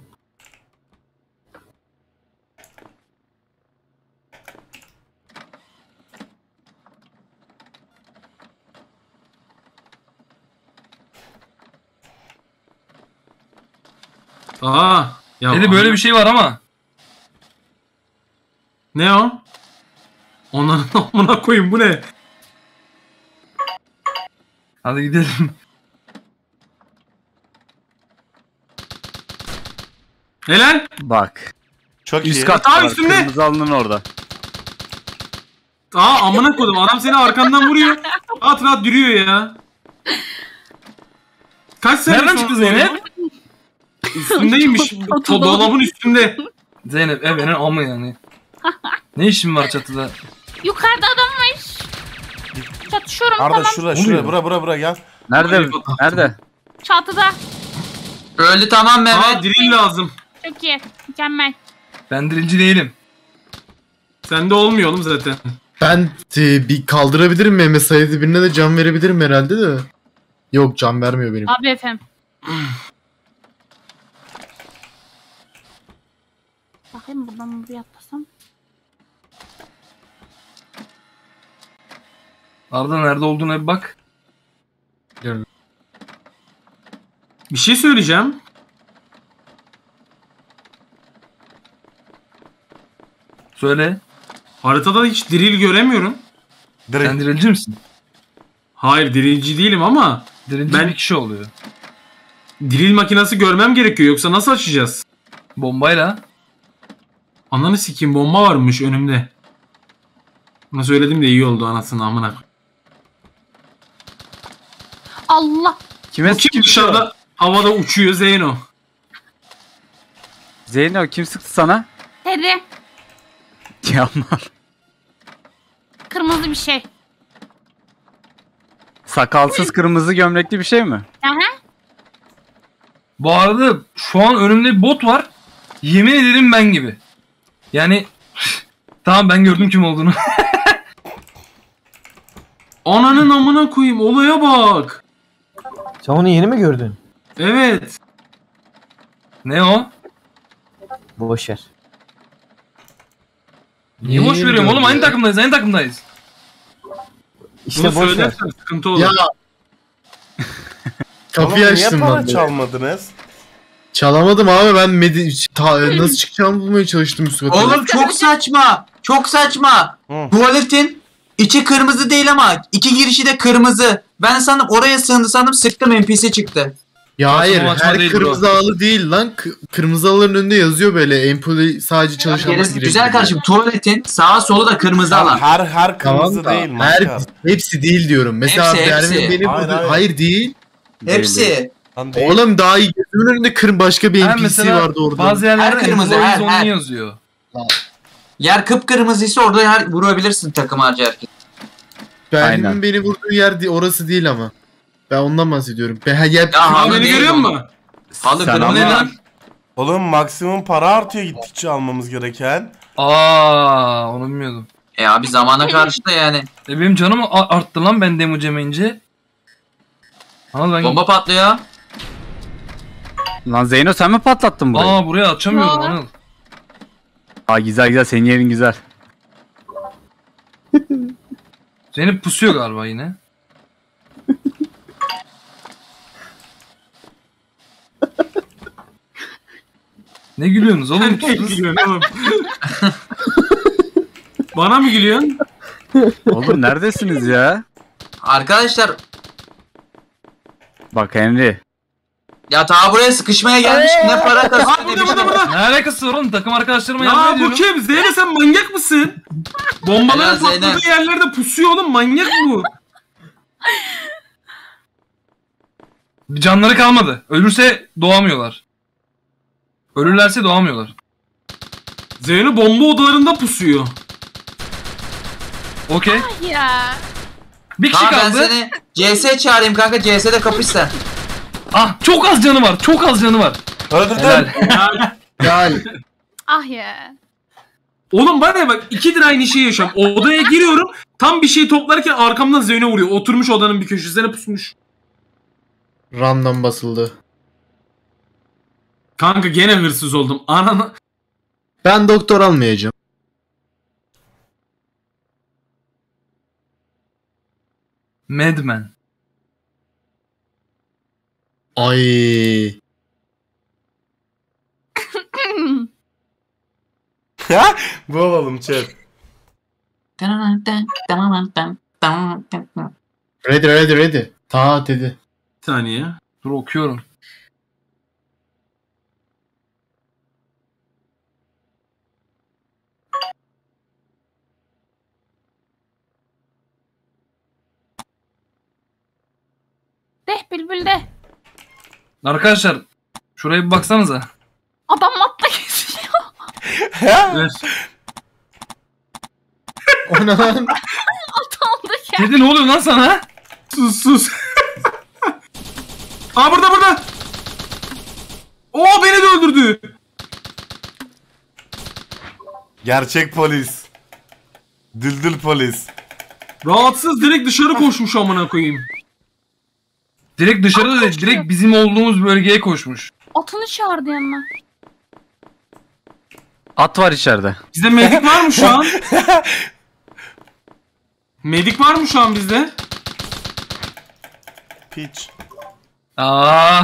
Aa. Ya Dedi böyle bir şey var ama. Ne o? Onların amına koyayım bu ne? Hadi gidelim. Helal. Bak. Çok Üst iyi. kat Aa, var. üstünde. Kırmızı alnın orada. Aa amına koydum adam seni arkandan vuruyor. Rahat rahat yürüyor ya. Kaç sene Nereden sonra çıktı Zeynep? Üstündeymiş. Dolabın üstünde. Zeynep benim amı yani. Ne işin var çatıda? Yukarıda adammış. Çatışıyorum Arda tamam. şuraya bura gel. Nerede? Nerede? Çatıda. Öldü tamam Aa Mehmet. drill lazım. Çok iyi. Mükemmel. Ben dirilci değilim. Sende olmuyor oğlum zaten. Ben bir kaldırabilirim Mehmet Said'i, birine de can verebilirim herhalde de. Yok, can vermiyor benim. Abi efendim. Bakayım buradan buraya atlasam. Arda nerede olduğuna bir bak. Bir şey söyleyeceğim. Söyle. Haritada hiç drill göremiyorum. Direkt. Sen dirilci misin? Hayır drillci değilim ama Dirilci Ben- bir kişi oluyor. drill makinesi görmem gerekiyor yoksa nasıl açacağız? Bombayla. Ananı sikeyim bomba varmış önümde. Bunu söyledim de iyi oldu anasını amına. Allah. Kime Bu kim dışarıda havada uçuyor Zeyno? Zeyno kim sıktı sana? Teddy. Yaman. Kırmızı bir şey. Sakalsız kırmızı gömlekli bir şey mi? Aha. Bu arada şu an önümde bir bot var. Yemin ederim ben gibi. Yani tamam ben gördüm kim olduğunu. Ananın amına koyayım olaya bak. Sen onu yeni mi gördün? Evet. Ne o? Boş ver. Niye boş veriyorum oğlum aynı takımdayız. İşte Bunu boş ver. söylersen sıkıntı olur. Ya. Kapıyı Oğlum, açtım niye ben para de. çalmadınız? Çalamadım abi, ben nasıl çıkacağımı bulmaya çalıştım üst kata. Oğlum çok saçma. Çok saçma. Hı. Tuvaletin içi kırmızı değil ama iki girişi de kırmızı. Ben sandım oraya sığındı sandım, sıktım NPC çıktı. Ya hayır, açma her değil kırmızı halı değil lan. Kırmızı halıların önünde yazıyor böyle. Ampulü sadece çalışanlar girebilir. Güzel kardeşim, tuvaletin sağa solu da kırmızı alan. Her kırmızı Tamam da değil her, maskar. hepsi değil diyorum. Mesela Hepsi, Bermin hepsi. beni Hayır, vurdu. hayır. Hayır değil. Hepsi. Lan değil. Oğlum daha iyi gözümün önünde başka bir Ha, NPC mesela vardı orada. bazı yerlerde Her kırmızı, employees her. only yazıyor. Yer kıpkırmızıysa orada vurabilirsin takım harcarken. Bermin'in Aynen. beni vurduğu yer orası değil ama. Ben ondan bahsediyorum. Ya, Aa, halı beni değil görüyor o. musun? Halı Sen kırmızı ama- lan. Oğlum maksimum para artıyor gittikçe almamız gereken. Aa, onu bilmiyordum. Abi zamana karşı da yani. Benim canım arttı lan ben demo yemeyince. Ama ben... Bomba patlıyor. Lan Zeyno sen mi patlattın burayı? Aa buraya açamıyorum Aa. Anıl. Aa güzel güzel senin yerin güzel. Zeynep pusuyor galiba yine. Ne gülüyorsunuz oğlum? Ne gülüyorsun oğlum? Bana mı gülüyorsun? Oğlum neredesiniz ya? Arkadaşlar Bak Henry. ya ta buraya sıkışmaya gelmiş ne para Aa, kazanıyor ne burada bir şey. burada burada. Ne alakası var oğlum? Takım arkadaşlarıma yardım Ya bu ediyorum. kim? Zeynep sen manyak mısın? Bombaların Helal Zeynep. patladığı yerlerde pusuyor oğlum, manyak bu. Canları kalmadı. Ölürse doğamıyorlar. Ölürlerse doğamıyorlar. Zeynep bomba odalarında pusuyor. Okey. Ya. Bir kişi Ha ben kaldı. seni CS çağırayım kanka, CS'de kapış sen. Ah çok az canı var. Çok az canı var. Öldürdüm. Helal. Ya, Gel. Ah ya. oğlum bana bak, ikidir aynı şeyi yaşıyorum. Odaya giriyorum, tam bir şey toplarken arkamdan Zeynep vuruyor. Oturmuş odanın bir köşesine pusmuş. Random basıldı. Kanka gene hırsız oldum. Ananı... Ben doktor almayacağım. Madman. Ay. Ha? Bu olalım chat. Ready. Ta dedi. Bir saniye. Dur okuyorum. De bülbül de. Arkadaşlar şuraya bir baksanıza. Adam matla geziyor. Ver. O ne lan? Atandı ya. Kedi ne oluyor lan sana? Sus. Aa burada. Oo beni de öldürdü. Gerçek polis. Düldül polis. Rahatsız direkt dışarı koşmuş amına koyayım. Direkt dışarıda değil, direkt bizim olduğumuz bölgeye koşmuş. Atını çağırdı yanına. At var içeride. Bizde medik var mı şu an? Medik var mı şu an bizde? Piç. Aa.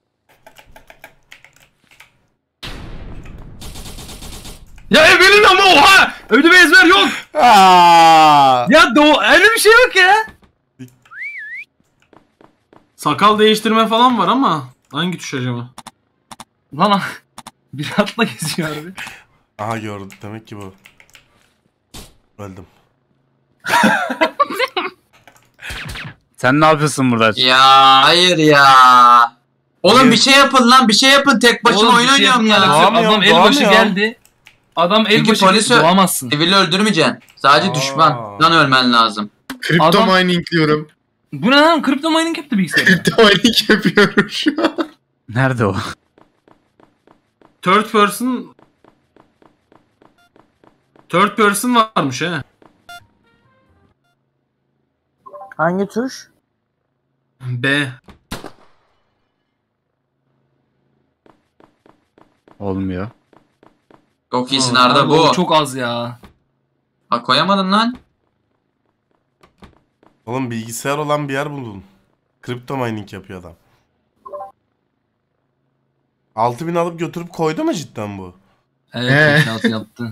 Ya Evelin ama oha! Öyle bir ezber yok. Aa! Ya öyle bir şey yok ya. Sakal değiştirme falan var ama hangi tuş acaba? Lan bir atla geziyor abi. Aha gördüm, demek ki bu. Öldüm. Sen ne yapıyorsun burada? Ya hayır ya. Oğlum Niye? bir şey yapın lan, bir şey yapın, tek başıma Oğlum, oyun bir şey oynuyorum ya. yapın, Doğamıyorum, adam elbaşı doğamıyorum. geldi. Adam Çünkü elbaşı polis geldi. Doğamazsın. Sivili öldürmeyeceksin. Sadece Aa. düşmandan ölmen lazım. Kripto Adam- mining diyorum. Bu ne lan? Kripto mining yaptı bilgisayar. Kripto mining yapıyorum şu an. Nerede o? Third person varmış he. Hangi tuş? B. Olmuyor. Çok iyisin Aa, Arda abi, bu. Çok az ya. Ha koyamadın lan. Oğlum bilgisayar olan bir yer buldun. Kripto mining yapıyor adam. 6000 alıp götürüp koydu mu cidden bu? Evet, inşaatı yaptı.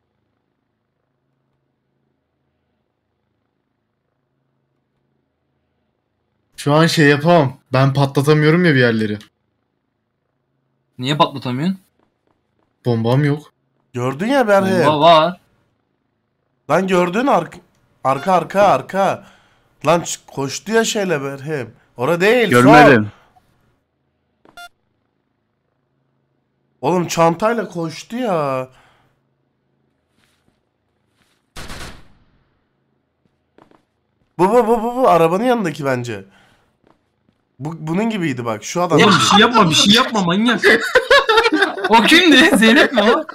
Şu an şey yapamam. Ben patlatamıyorum ya bir yerleri. Niye patlatamıyorsun? Bombam yok. Gördün ya Berhe. Bomba var. Lan gördün arka. Lan koştu ya şeyle Berhe. Ora değil. sol. Görmedim. Oğlum çantayla koştu ya. Bu arabanın yanındaki bence. Bunun gibiydi bak, şu adam. Oğlum bir şey yapma manyak. O kimdi? Zeynep mi o?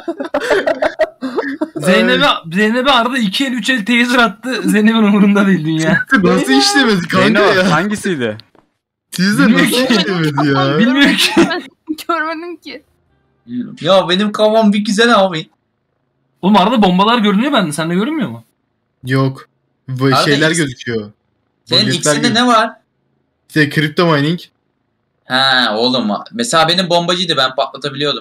Zeynep'e arada 2 el 3 el taser attı. Zeynep'in umurunda değil dünya. Nasıl işlemedi kanka Zeyno, ya? hangisiydi? Sizde Bilmiyorum nasıl ki. işlemedi ya? Bilmiyorum ki. Görmedim ki. Ya benim kafam bir güzel abi. Oğlum arada bombalar görünüyor bende. Sende görünmüyor mu? Yok. Bu Arada şeyler X- gözüküyor. Senin Boletler ikisinde gözüküyor. ne var? İşte kripto mining. Ha oğlum. Mesela benim bombacıydı, ben patlatabiliyordum.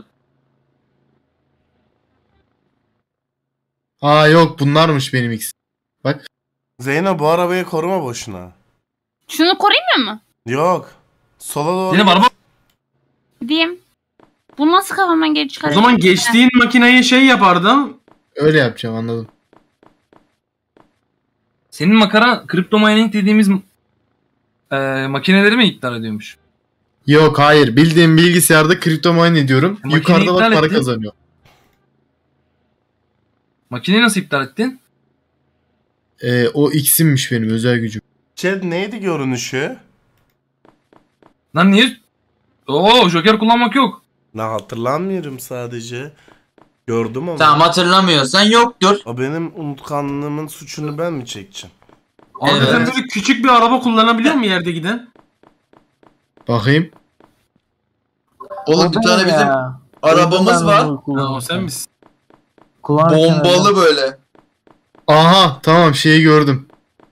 Aa yok bunlarmış benim ikisi. Bak. Zeyno bu arabayı koruma boşuna. Şunu koruyayım mı? Yok. Sola doğru. Benim araba Gideyim. Bunu nasıl kafamdan geri O çıkarayım? zaman geçtiğin makineyi şey yapardın. Öyle yapacağım anladım. senin makara kripto mining dediğimiz makineleri mi iptal ediyormuş? Yok hayır bildiğim bilgisayarda kripto mine ediyorum. Makineyi Yukarıda bak iptal para ettin. kazanıyor. Makineyi nasıl iptal ettin? O X'immiş benim özel gücüm. Chat neydi görünüşü? Lan niye? Oo Joker kullanmak yok. Ne hatırlamıyorum sadece. Gördüm ama. Tamam, hatırlamıyorsan yoktur. O benim unutkanlığımın suçunu ben mi çekeceğim? Abi Evet. sen böyle küçük bir araba kullanabiliyor musun yerde giden? Bakayım. Oğlum bir tane bizim arabamız var. Ha, o sen misin? Bombalı böyle. Aha tamam şeyi gördüm.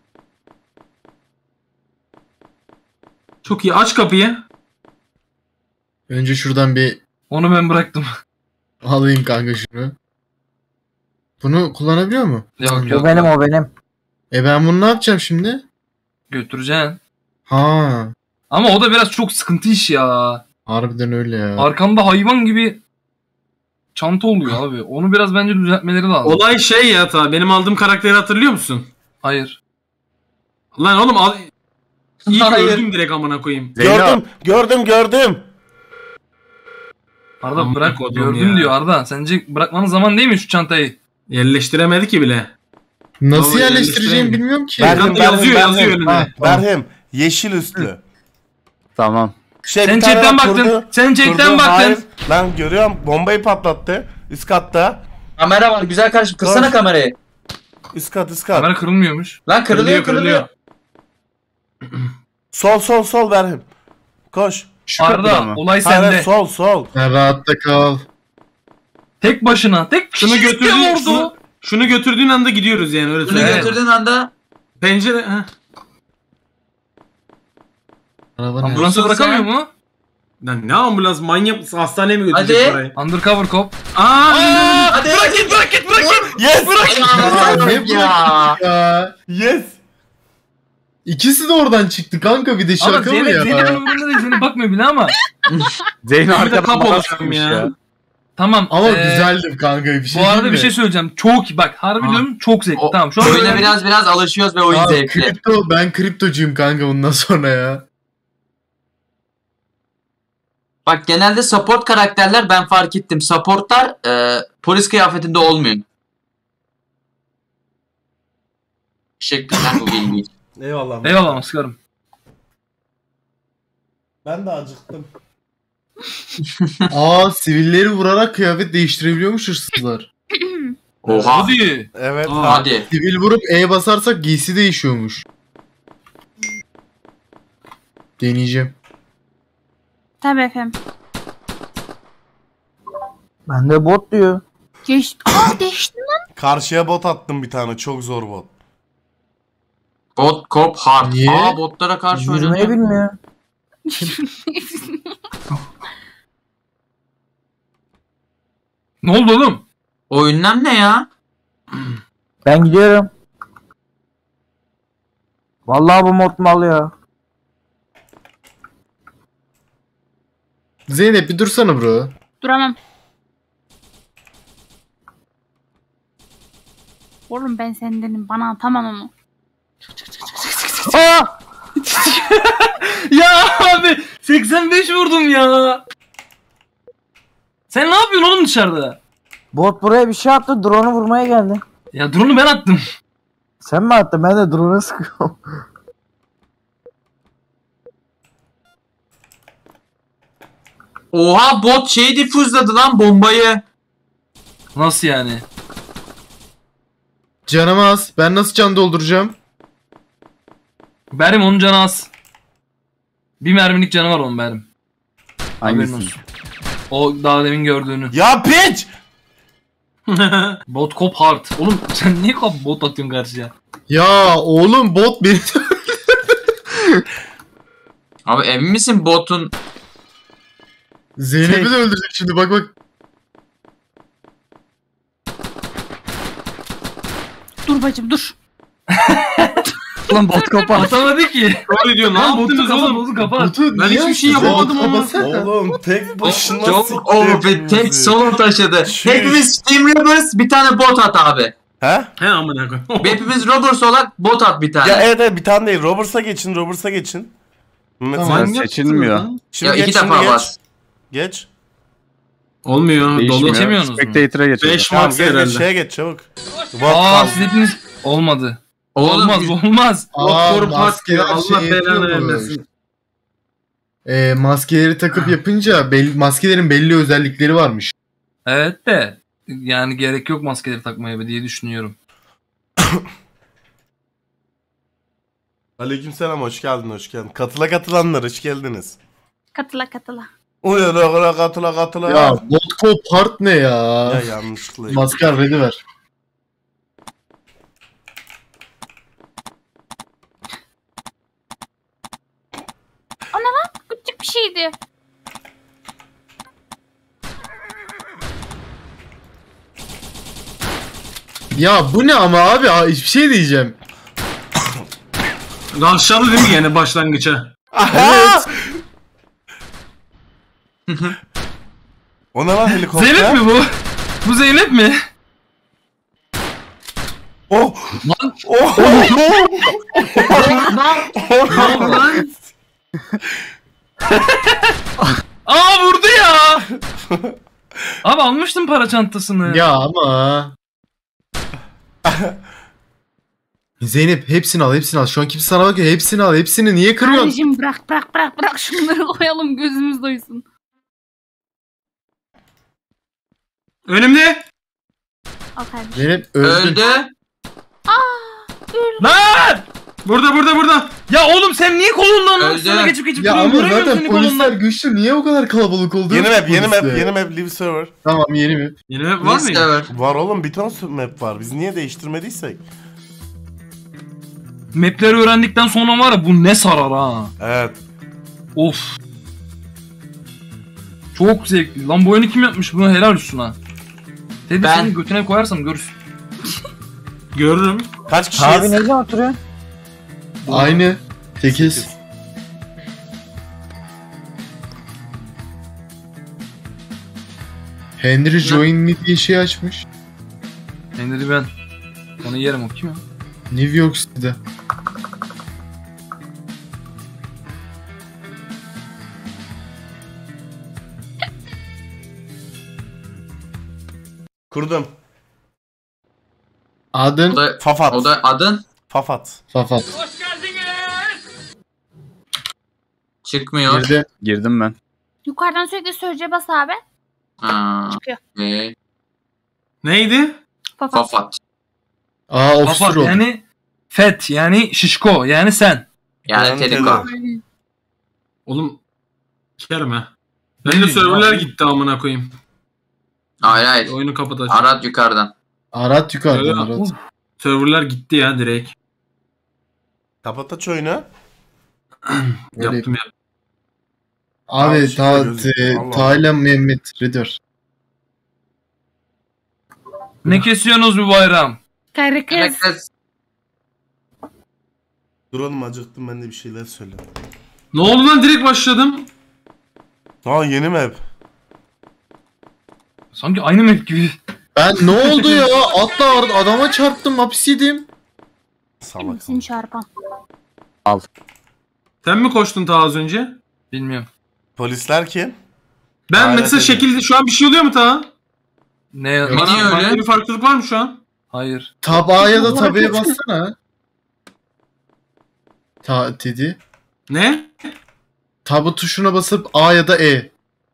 Çok iyi. Aç kapıyı. Önce şuradan bir Onu ben bıraktım. alayım kanka şunu. Bunu kullanabiliyor mu? Yok O yok. benim o benim. Ben bunu ne yapacağım şimdi? Götüreceksin. Ha, Ama o da biraz çok sıkıntı iş ya. harbiden öyle ya. Arkamda hayvan gibi çanta oluyor abi. Onu biraz bence düzeltmeleri lazım. Olay şey ya ta. Benim aldığım karakteri hatırlıyor musun? Hayır. Lan oğlum al. İyi Hayır. gördüm direkt amına koyayım. Gördüm, gördüm. Arda Aman bırak kodum gördüm ya. diyor Arda. Sence bırakmanın zaman değil mi şu çantayı? Yerleştiremedi ki bile. Nasıl Vallahi yerleştireceğimi yerleştiremiyorum. bilmiyorum ki. Berhim, Yazıyor önünde. Ha, Berhim, yeşil üstlü. Tamam. Şey, Sen bir tane chatten bak baktın. kurdu. Sen chatten Kurdu, baktın. hayır. Lan görüyorum, bombayı patlattı. Üst katta. Kamera var güzel kardeşim. Kırsana Dur. kamerayı. Üst kat. Kamera kırılmıyormuş. Lan kırılıyor. Sol Berhim. Koş. Şu kapıda Arda mı? olay Hayır, sende. sol. Sen rahatta kal. Tek başına. Tek Şunu kişilik götürdüğün, bir ordu. şunu götürdüğün anda gidiyoruz yani öyle Bunu söyleyeyim. götürdüğün anda Pencere. Heh. Araba nerede? Ambulansa Sus bırakamıyor sen. mu? Lan ne ambulans manyak mısın? Hastaneye mi götürecek Hadi. parayı? Undercover cop. hadi. Yes. Ya, ne bu ya. ya? Yes. İkisi de oradan çıktı kanka bir de Ama şaka mı Zeynep ya? Zeynep'in umurunda değil. Zeynep bakmıyor bile ama. Zeyno Bir de arkadan kap bana olacağım sıkmış ya. ya. Tamam. Ama ee, güzeldim kanka bir şey Bu arada diyeyim bir şey mi? söyleyeceğim. Çok bak harbi diyorum çok zevkli. Tamam şu an Oyuna böyle- biraz alışıyoruz ve oyun Abi, zevkli. ben kriptocuyum kanka bundan sonra ya. Bak genelde support karakterler ben fark ettim. Supportlar polis kıyafetinde olmuyor. Teşekkürler bu bilgi için. Eyvallah. Eyvallah maskarım. Ben de acıktım. Aa sivilleri vurarak kıyafet değiştirebiliyormuş hırsızlar. Oha. Hadi. Evet. Aa, Hadi. Sivil vurup E basarsak giysi değişiyormuş. Deneyeceğim. Tabii efendim. Bende bot diyor. Değişti mi? Karşıya bot attım bir tane. Çok zor bot. Bot cop hard. Niye? Aa botlara karşı Yüzmeyi oynanıyor. bilmiyor. Ne oldu oğlum? O ünlem ne ya? Ben gidiyorum. Vallahi bu mod mal ya. Zeynep bir dursana bro. Duramam. Oğlum ben sendenim. Bana atamam onu. Aa! Ya abi 85 vurdum ya. Sen ne yapıyorsun oğlum dışarıda? Bot buraya bir şey attı. Drone'u vurmaya geldi. Ya drone'u ben attım. Sen mi attın? Ben de drone'a sıkıyorum. Oha bot şeyi difuzladı lan bombayı. Nasıl yani? Canım az. Ben nasıl can dolduracağım? Berim onun canı az. Bir mermilik canı var onun Berim. Haberin Hangisi? olsun. O daha demin gördüğünü. Ya piç! Bot cop hard. Oğlum sen niye bot atıyorsun karşıya? Ya oğlum bot beni Abi emin misin botun? Zeynep'i de öldürecek şimdi bak bak. Dur bacım dur. Lan bot kapat. Atamadı ki. Öyle diyor. Ne Lan botu yaptınız kapat, oğlum? botu kapat. Botu Ben niye hiçbir şey açtın? yapamadım ama. Kapatsana. Oğlum tek başına Çok bir tek solo taşıdı. Çüş. Hepimiz Team Robbers bir tane bot at abi. He? He amına koyayım. Hepimiz Robbers olarak bot at bir tane. Ya evet bir tane değil. Roberts'a geçin. Mesela Tamam. Manyak Seçilmiyor. mısın lan? şimdi Ya geç, iki şimdi defa geç. bas. Geç. Olmuyor. Dolu. Değişmiyor. Geçemiyorsunuz mu? Spectator'a geçelim. 5 Tamam max geç herhalde. şeye geç çabuk. Aa siz hepiniz olmadı. Oğlum Olmaz bu olmaz. Doktor Park maskeler Allah şey belanı yapıyormuş. vermesin. Maskeleri takıp yapınca maskelerin belli özellikleri varmış. Evet de yani gerek yok maskeleri takmaya diye düşünüyorum. Aleykümselam hoş geldin. Katılanlar hoş geldiniz. Katıla. Uyara katıla. Ya Botco Part ne ya? Ya yanlışlıkla. Maskar ready ver. Küçük bir şeydi. Ya bu ne ama abi? Hiçbir şey diyeceğim. Aşağıda değil mi yine başlangıça? Evet. O ne lan helikopter? Zeynep mi bu? Bu Zeynep mi? Oh. Lan. Oh. Lan. Aa vurdu ya. Abi almıştım para çantasını. Ya ama. Zeynep hepsini al. Şu an kimse sana bakıyor. Hepsini al. Hepsini niye kırıyorsun? Kardeşim bırak şunları koyalım gözümüz doysun. Önümde. Al kardeşim. Zeynep öldün. öldü. Lan! Burada. Ya oğlum sen niye kolundan Öldü. sana geçip Ya duruyorsun? ama Göremiyorum zaten seni polisler kolundan. güçlü. Niye o kadar kalabalık oldu? Yeni map, Polisler. live server. Tamam yeni map. Yine var mı? Server. Var oğlum bir ton map var. Biz niye değiştirmediysek? Mapleri öğrendikten sonra var ya bu ne sarar ha. Evet. Of. Çok zevkli. Lan bu oyunu kim yapmış? Buna helal olsun ha. Teddy Ben. seni götüne koyarsam görürsün. Görürüm. Kaç kişiyiz? Abi ne zaman oturuyor? Aynı. 8. Henry Join Me diye şey açmış. Henry ben. Onu yerim o kim ya? New York City'de. Kurdum. Adın O da, Fafat. o da adın Fafat. Fafat. çıkmıyor. Girdi. Girdim ben. Yukarıdan sürekli sözce bas abi. Aa, Çıkıyor. Neydi? Fafat. Aa officer Kafa oldu. yani fat yani şişko yani sen. Yani Yani Teliko. Oğlum. Kerim ha. Ben de serverler gitti amına koyayım. Hayır. Oyunu kapat aç. Arat yukarıdan. Arat yukarıdan Öyle Arat. Serverler gitti ya direkt. Kapat aç oyunu. Öyle. Yaptım ya. Abi Abi, ta şimdi Allah. Taylan Mehmet Riddler. Ne kesiyorsunuz bu bayram? Karı kız. Kız. Dur oğlum acıktım ben de bir şeyler söyle. Ne oldu lan direkt başladım. Aa yeni map. Sanki aynı map gibi. Ben ne oldu ya? Atla adama çarptım hapis yedim. Salak. Kimsin çarpan? Sen mi koştun ta az önce? Bilmiyorum. Polisler kim? Ben Hala mesela dedi. şekilde şu an bir şey oluyor mu ta? Ne? Niye öyle? Farklı bir farklılık var mı şu an? Hayır. Tabağa ya da tabeye bassana. Teddy. Ne? Tabu tuşuna basıp A ya da E.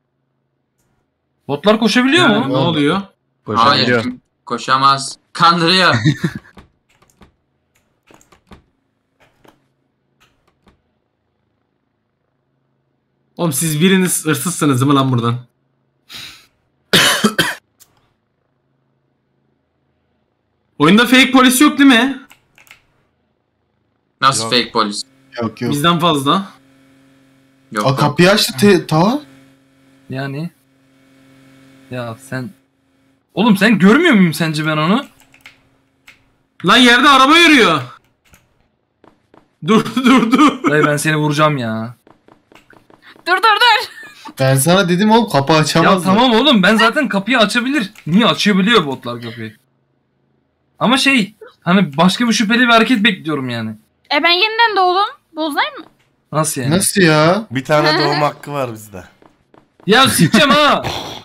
Botlar koşabiliyor Yani mu? ne oluyor? Koşabiliyor. Hayır. Koşamaz. Kandırıyor. Oğlum siz biriniz hırsızsınız değil mi lan buradan? Oyunda fake polis yok değil mi? Nasıl Yok. fake polis? Yok yok. Bizden fazla. Yok. Aa, kapıyı açtı ta. Yani. Ya sen... Oğlum sen görmüyor muyum sence ben onu? Lan yerde araba yürüyor. Dur. Dayı ben seni vuracağım ya. Dur. Ben sana dedim oğlum kapı Ya açamaz. tamam oğlum ben zaten kapıyı açabilir. Niye açabiliyor botlar kapıyı? Ama hani başka bir şüpheli bir hareket bekliyorum yani. Ben yeniden doğdum. Bozayım mı? Nasıl yani? Nasıl ya? Bir tane doğum hakkı var bizde. Ya sikeceğim ha.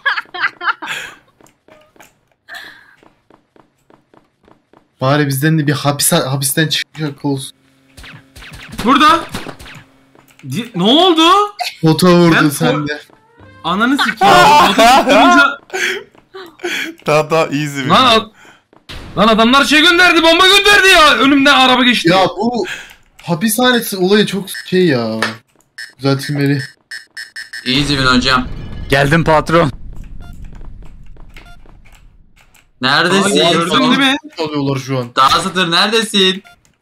Bari bizden de bir hapisten çıkacak olsun. Burada. Ne oldu? Bota vurdun Ben sen de. Ananı sikeyim. Oturunca- Daha easy bir. Lan adamlar gönderdi, bomba gönderdi ya. Önümden araba geçti. Ya bu hapishanesi olayı çok ya. Düzeltilmeli. Easy win hocam. Geldim patron. Neredesin? Aa, gördün değil mi? Alıyorlar şu an. Dağsıtır neredesin?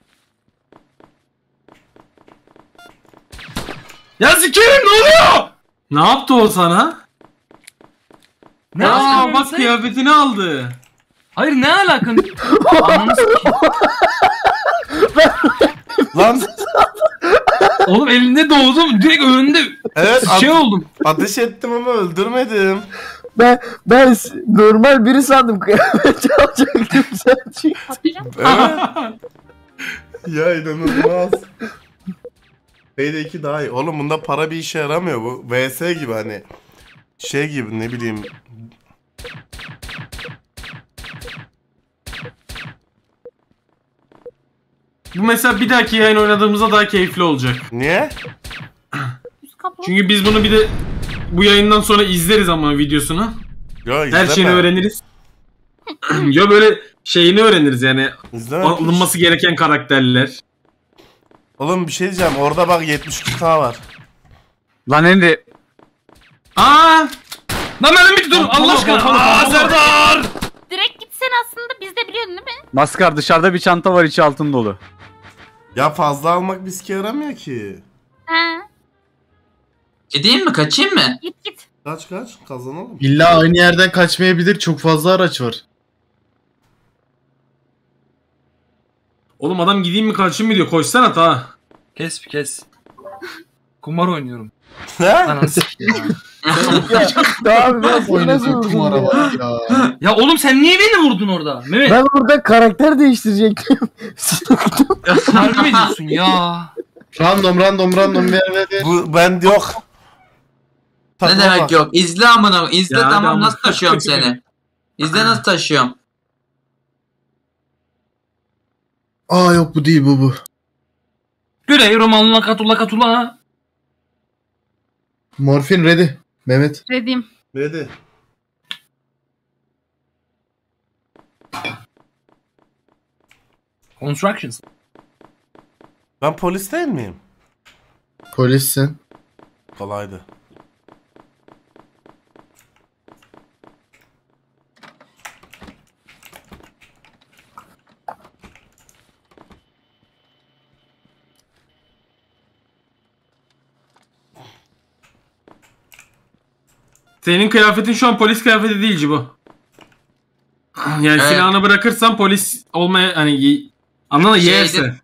Ya sikeyim ne oluyor? Ne yaptı o sana? Ne Aa alaka bak sen? kıyafetini aldı. Hayır ne alakan? Ananı sikeyim. Lan Oğlum elinde doğdum direkt önünde evet oldum. ateş ettim ama öldürmedim. Ben normal biri sandım. Kıyafet çalacaktım sen çık. Atacağım. Evet. Ya inanılmaz. Payday 2 daha iyi. Oğlum bunda para bir işe yaramıyor bu. VS gibi hani. Şey gibi ne bileyim. Bu mesela bir dahaki yayın oynadığımızda daha keyifli olacak. Niye? Üst kapı. Çünkü biz bunu bir de bu yayından sonra izleriz ama videosunu. Yo Her izleme. şeyini öğreniriz. Ya böyle şeyini öğreniriz yani. İzleme. Alınması gereken karakterler. Oğlum bir şey diyeceğim. Orada bak 72k var. Lan Henry. Aa! Lan benim bir dur Allah aşkına. Aa Serdar. Direkt gitsen aslında biz de biliyordun değil mi? Maskar dışarıda bir çanta var, içi altın dolu. Ya fazla almak bir sike yaramıyor ki. Ha. Gideyim mi? Kaçayım mı? Git. Kaç kazanalım. İlla aynı yerden kaçmayabilir. Çok fazla araç var. Oğlum adam gideyim mi kaçayım mı diyor. Koşsana ta. Kes. Kumar oynuyorum. Ne? Ananı sikeyim ya. Abi ben seni nasıl Oynadığı vurdum kumara ya? bak ya. Ya oğlum sen niye beni vurdun orada? Mehmet. Ben burada karakter değiştirecektim. Sıktım. Harbi mi diyorsun ya? Random ver. Bu ben yok. Ne Takıma demek bak. yok? İzle amına. İzle Ya tamam adam- nasıl taşıyorum seni? İzle nasıl taşıyorum. Aa yok bu değil bu. Birey romanla katula. Morfin ready. Mehmet. Dedim. Hadi. Constructions. Ben polis değil miyim? Polissin. Kolaydı. Senin kıyafetin şu an polis kıyafeti değil bu. Yani Evet. silahını bırakırsan polis olmaya hani anladın Şeydi- yerse.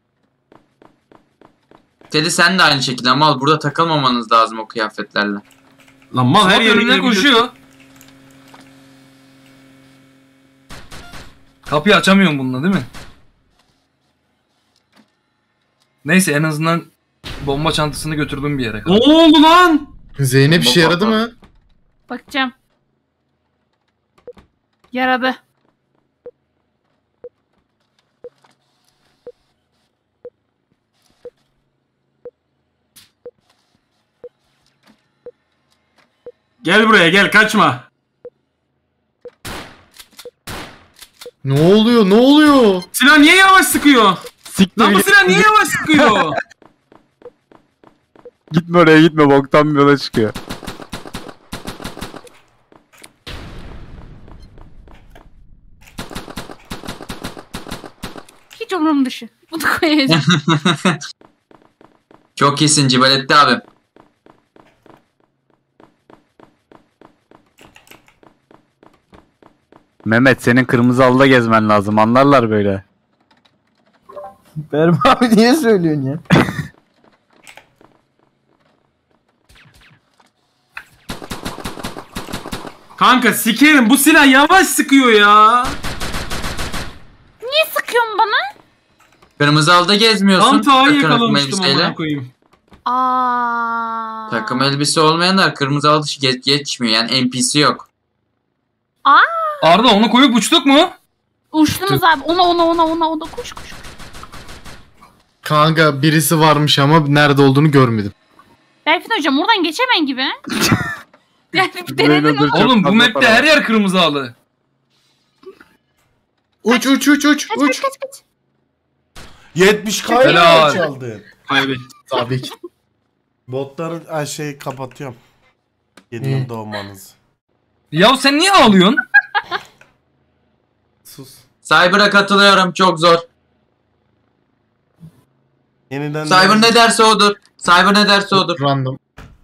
Teddy sen de aynı şekilde ama burada takılmamanız lazım o kıyafetlerle. Lan mal her Her yere önüne girebilir. koşuyor. Kapıyı açamıyorum bununla değil mi? Neyse en azından bomba çantasını götürdüm bir yere. Ne oldu lan? Zeynep işe yaradı mı? Bakacağım. Yaradı. Gel buraya gel kaçma. Ne oluyor? Silah niye yavaş sıkıyor? Siktir Lan bu git. silah niye yavaş sıkıyor? Gitme oraya gitme, boktan bir yola çıkıyor. Hiç hiç umurum dışı. Bunu koyacağım. Çok iyisin Cibelettin abi. Mehmet senin kırmızı halıda gezmen lazım. Anlarlar böyle. Berma abi niye söylüyorsun ya? Kanka sikerim bu silah yavaş sıkıyor ya. Niye sıkıyorsun bana? Kırmızı halıda gezmiyorsun. Tam tağı takım yakalamıştım elbiseyle. amına koyayım. Aa. Takım elbise olmayanlar kırmızı halı dışı geçmiyor. Yani NPC yok. Arda onu koyup uçtuk mu? Uçtunuz abi. Ona koş. Kanka birisi varmış ama nerede olduğunu görmedim. Berfin hocam oradan geçemen gibi. Yani bir Böyle denedin dur. mi? Çok Oğlum bu fazla map'te para her yer kırmızı halı. Uç. Kaç. 70 kayı Helal. çaldı. Kaybet. Tabii ki. Botları şey kapatıyorum. 7 yıl doğmanız. Ya sen niye ağlıyorsun? Sus. Cyber'a katılıyorum. Çok zor. Yeniden Cyber ne derse odur. Cyber ne derse odur. Random.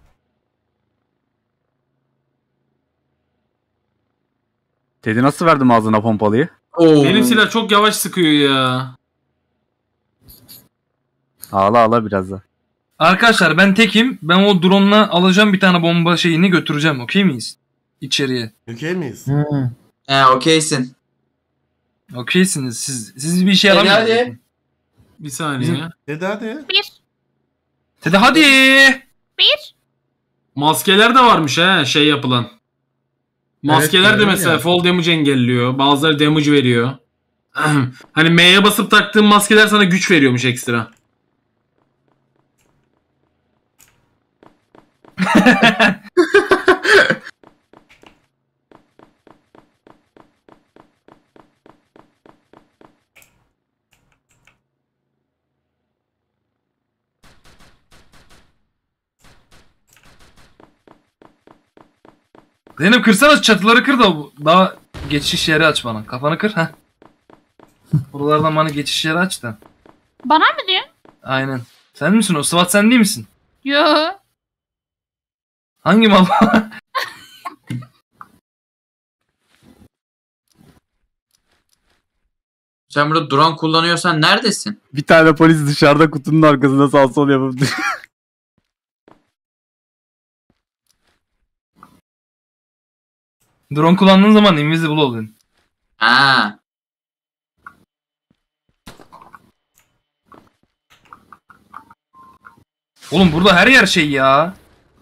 Teddy nasıl verdim ağzına pompalıyı? Oo. Benim silah çok yavaş sıkıyor ya. Ağla biraz da. Arkadaşlar ben tekim. Ben o drone'la alacağım bir tane bomba şeyini götüreceğim. Okey miyiz? İçeriye. Okey miyiz? Okeysin. Okeysiniz. Siz bir işe Hadi, yaramıyorsunuz. hadi. Bir saniye. Dedi hadi. Hadi. Maskeler de varmış ha şey yapılan. Maskeler de öyle mesela ya. fall damage engelliyor. Bazıları damage veriyor. Hani M'ye basıp taktığın maskeler sana güç veriyormuş ekstra. Zeynep kırsana çatıları kır da daha geçiş yeri aç bana. Kafanı kır. Heh. Buralardan bana geçiş yeri aç da. Bana mı diyorsun? Aynen. Sen misin o? SWAT sen değil misin? Yo. Hangi mal? Sen burada drone kullanıyorsan neredesin? Bir tane polis dışarıda kutunun arkasında sağ sol yapıp Drone kullandığın zaman invisible oluyorsun. Ha. Oğlum burada her yer şey ya.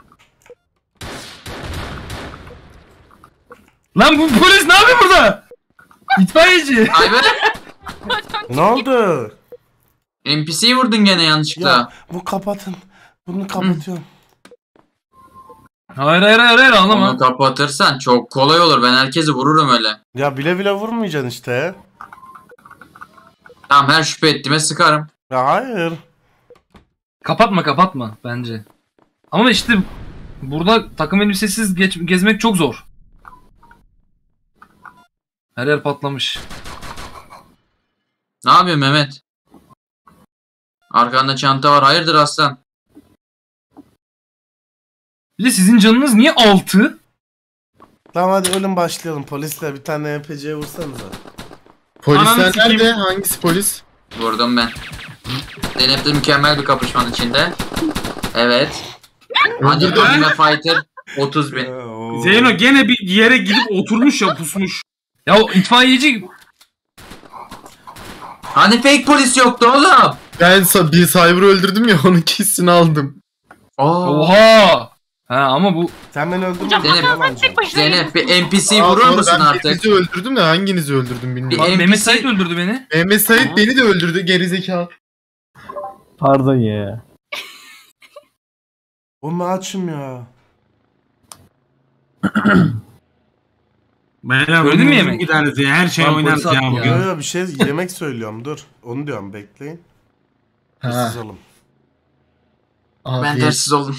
Lan bu polis ne yapıyor burada? İtfaiyeci. Cyber. Ne oldu? NPC'yi vurdun gene yanlışlıkla. Ya bu kapatın. Bunu kapatıyorum. Hayır ağlama. Onu kapatırsan çok kolay olur. Ben herkesi vururum öyle. Ya bile bile vurmayacaksın işte. Tamam her şüphe ettiğime sıkarım. Ya hayır. Kapatma bence. Ama işte burada takım elbisesiz gezmek çok zor. Her yer patlamış. Ne yapıyorsun Mehmet? Arkanda çanta var. Hayırdır aslan? Bir de sizin canınız niye 6? Tamam hadi ölüm başlayalım. Polisler bir tane NPC'ye vursanıza. Polisler Ananı sikeyim. nerede? Hangisi polis? Vurdum ben. Zeynep'le mükemmel bir kapışmanın içinde. Evet. Öldürdüm. Anime Fighter 30.000. Zeyno gene bir yere gidip oturmuş ya pusmuş. Ya o itfaiyeci Hani fake polis yoktu oğlum? Ben bir cyber'ı öldürdüm ya onun kissini aldım. oha. Ha ama bu Sen beni öldürme. Hocam Zeynep, haklısın tek başına Zeynep bir NPC'yi Aa, vurur doğru, musun ben artık? birinizi öldürdüm de hanginizi öldürdüm bilmiyorum. Bir Mehmet NPC Sait öldürdü beni. Mehmet Sait beni de öldürdü gerizekalı. Pardon ya. Onu açım ya. Beyler Gördün mü bugün yemek? gideriz ya. Her şey Lan oynarız polis ya attı bugün. ya. Yo yo bir şey yemek söylüyorum dur. Onu diyorum bekleyin. Ha. Sessiz olun. ben Abi, tersiz oldum.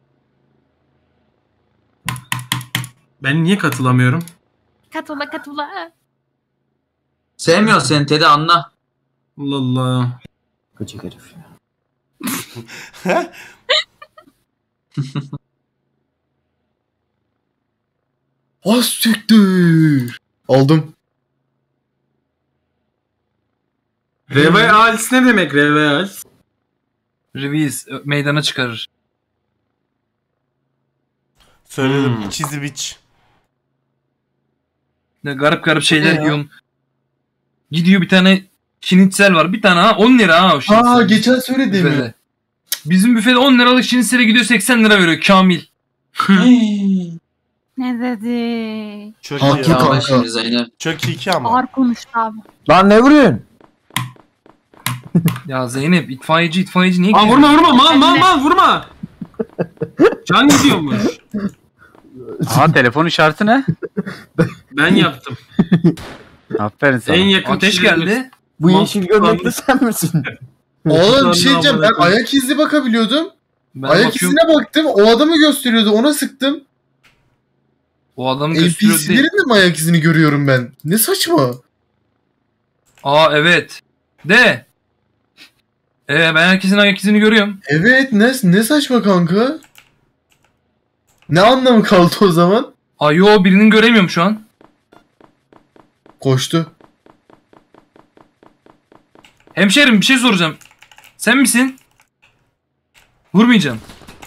Ben niye katılamıyorum? Katıla. Sevmiyor seni Teddy anla. Allah Allah. Gıcık herif ya. Az siktir. Aldım. Reveals ne demek Reveals? Revis meydana çıkarır. Söyledim. Cheesy bitch. Ne garip garip şeyler yiyorum. Gidiyor bir tane şinitsel var. Bir tane ha 10 lira ha o şinitsel. Aa geçen söyledim. Büfede. Bizim büfede 10 liralık şinitsele gidiyor 80 lira veriyor Kamil. Ne dedi? Çok Haklı iyi. kanka. Ama şimdi Zeynep. Çok iyi ki ama. Ağır konuştu abi. Lan ne vuruyorsun? Ya Zeynep itfaiyeci niye Aa gidiyor? vurma mal vurma. Can gidiyormuş. Aha telefon işareti ne? Ben yaptım. Aferin sana. En yakın Ateş kişilerimiz- geldi. Bu Mal- yeşil gömlekli sen misin? Oğlum bir şey Lan diyeceğim. amına Ben koyayım. ayak izine bakabiliyordum. Ben Ayak bakıyorum, izine baktım. O adamı gösteriyordu. Ona sıktım. o adamı gösteriyor değil. NPC'lerin de mi ayak izini görüyorum ben? Ne saçma. Aa evet. De. Ben herkesin ayak izini görüyorum. Evet ne saçma kanka. Ne anlamı kaldı o zaman? Aa yo birinin göremiyorum şu an. Koştu. Hemşerim bir şey soracağım. Sen misin? Vurmayacağım.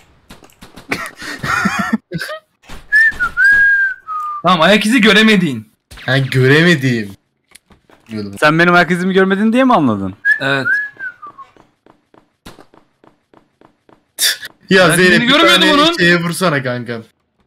Tamam ayak izi göremediğin. Ha göremediğim. Diyordum. Sen benim ayak izimi görmedin diye mi anladın? Evet. Ya Ben Zeynep seni bir görmüyordum tane onun. şeye vursana kanka.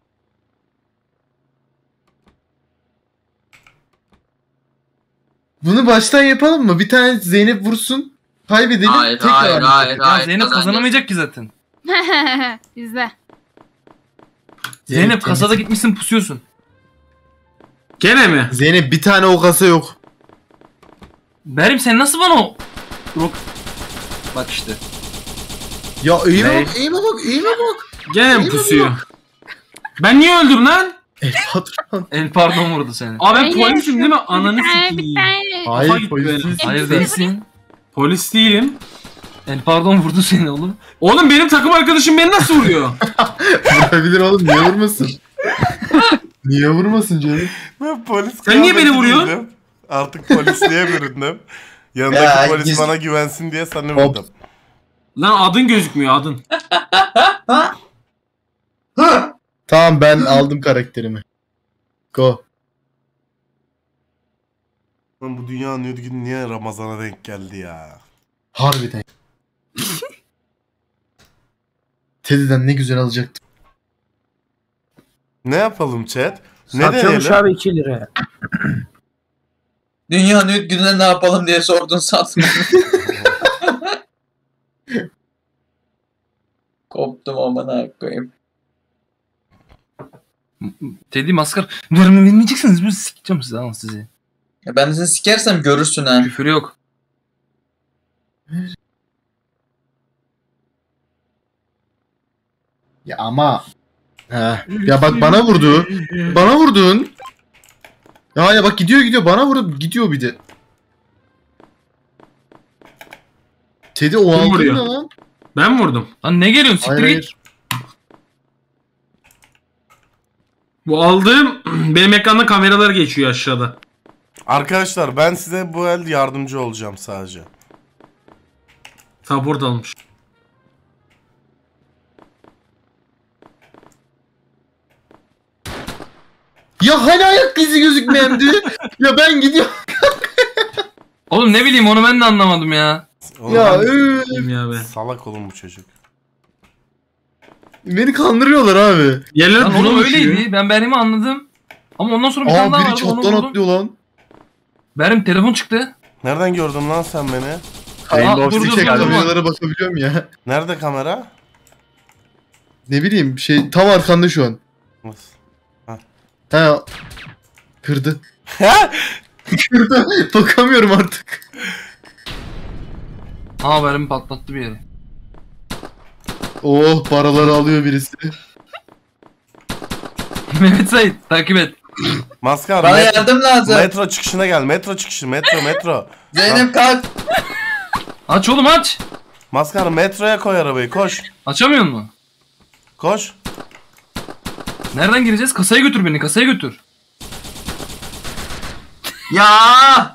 Bunu baştan yapalım mı? Bir tane Zeynep vursun. Kaybedelim. Hayır, tekrar hayır, yapalım. hayır, Ya hayır. Zeynep kazanamayacak ki zaten. İzle. Zeynep kasada gitmişsin pusuyorsun. Gene mi? Zeynep bir tane o kasa yok. Berim sen nasıl bana o... Yok. Bak işte. Ya eğime Ne? bak, eğime bak, eğime bak. Gene mi İyi pusuyor? Ben niye öldüm lan? Patron. El pardon vurdu seni. Aa ben Aynen. polisim değil mi? Ananı Bir sikeyim. tane. Kafa Hayır gitti polis. benim. Hayır değilsin. Polis değilim. El pardon vurdu seni oğlum. Oğlum benim takım arkadaşım beni nasıl vuruyor? Vurabilir oğlum, niye vurmasın? Niye vurmasın canım? Ben polis Sen niye beni kıyafeti vuruyorsun? giydim. Artık polisliğe büründüm. Yanındaki Ya, polis bana güvensin diye sana vurdum. Lan adın gözükmüyor adın. Tamam ben aldım karakterimi. Go. Lan bu dünyanın günü niye Ramazan'a denk geldi ya? Harbiden. Teddy'den ne güzel alacaktım. Ne yapalım chat? Ne Satıyormuş deneyelim? abi 2 liraya. Dünya nüt gününe ne yapalım diye sordun satma. Koptum amına koyayım. Teddy maskar. Verim vermeyeceksiniz. Ben sikeceğim sizi lan sizi. Ya ben de seni sikersem görürsün ha. Küfür yok. Ya ama. Heh. Ya bak bana vurdu. Bana vurdun. Ya bak gidiyor bana vurup gidiyor bir de. Teddy o Kim aldın vuruyor? ne lan? Ben vurdum. Lan ne geliyorsun? Siktir Hayır git. hayır. Bu aldığım benim ekranda kameralar geçiyor aşağıda. Arkadaşlar ben size bu el yardımcı olacağım sadece. Support almış. Ya hani ayak izi gözükmeyendi? Ya ben gidiyorum. Oğlum ne bileyim onu ben de anlamadım ya. Oğlum Ya ben- Kim ya be? salak oğlum bu çocuk. beni kandırıyorlar abi. Yerler Lan bunu oğlum öyleydi. öyleydi. Ben Berim'i anladım. Ama ondan sonra bir tane Aa daha biri vardı. Onu çattan vurdum. atlıyor lan. Berim telefon çıktı. Nereden gördün lan sen beni? Rainbow dur, Six dur, Çek dur, geldi. dur. kameralara bakabiliyorum ya. Nerede kamera? Ne bileyim şey tam arkanda şu an. Nasıl? He. Kırdı. Kırdı. Bakamıyorum artık. Aa Berim patlattı bir yere. Oh paraları alıyor birisi. Mehmet Sait takip et. Maskar Bana yardım lazım. metro çıkışına gel. Metro çıkışı. Metro. Zeynep kalk. Aç oğlum aç. Maskara metroya koy arabayı koş. Açamıyor mu? Koş. Nereden gireceğiz? Kasaya götür beni, kasaya götür. Ya!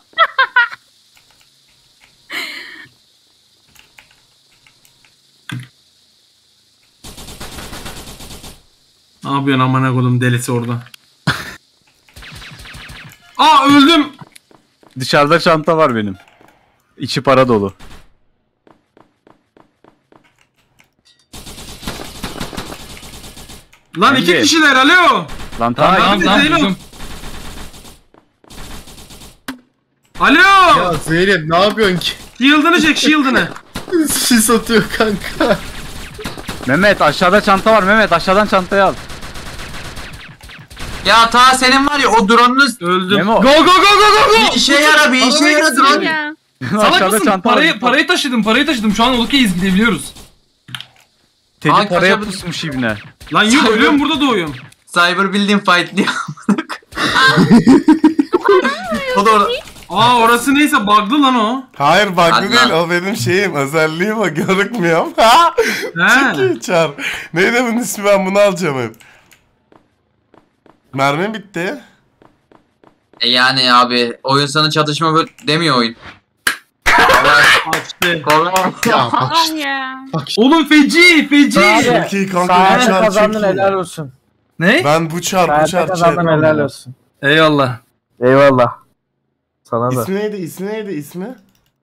Ne yapıyorsun amına koydum delisi orada. Aa öldüm. Dışarıda çanta var benim. İçi para dolu. Lan iki Emre. kişiler alo. Lan Tamam tamam. tamam Zeyno. duydum. Alo. Ya Zeynep ne yapıyorsun ki? Shield'ını çek shield'ını. Sis atıyor kanka. Mehmet aşağıda çanta var. Mehmet aşağıdan çantayı al. Ya ta senin var ya o drone'unuz Öldüm. Memo. Go go go go go go. bir işe yara bir işe yara drone. Ya. Salak aşağıda mısın? çanta var. Parayı taşıdım. Şu an okeyiz gidebiliyoruz. Teddy Ay, paraya kaçabilir- pusmuş ibne. Lan yok ölüyorum burada doğuyorum. Cyber bildiğin fight diyor. O da orada. Aa orası neyse bug'lı lan o. Hayır bug'lı Hadi değil lan. o benim şeyim özelliğim o görükmüyor. Ha? Çok He. iyi Çar. Neydi bunun ismi ben bunu alacağım hep. Mermim bitti. Yani abi oyun sana çatışma demiyor oyun. Açtı. Ya bak Ah ya. Oğlum feci. Abi, Çok iyi kanka bu sayende Çar kazandın çok iyi. helal olsun. Ne? Ben bu Çar Sayende kazandın helal olsun. Eyvallah. Eyvallah. Sana da. İsmi neydi ismi neydi ismi?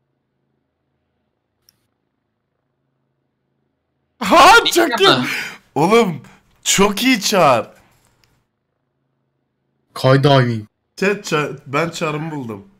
Ha çok iyi. Oğlum çok iyi Çar. Skydiving. Ben Çar'ımı buldum.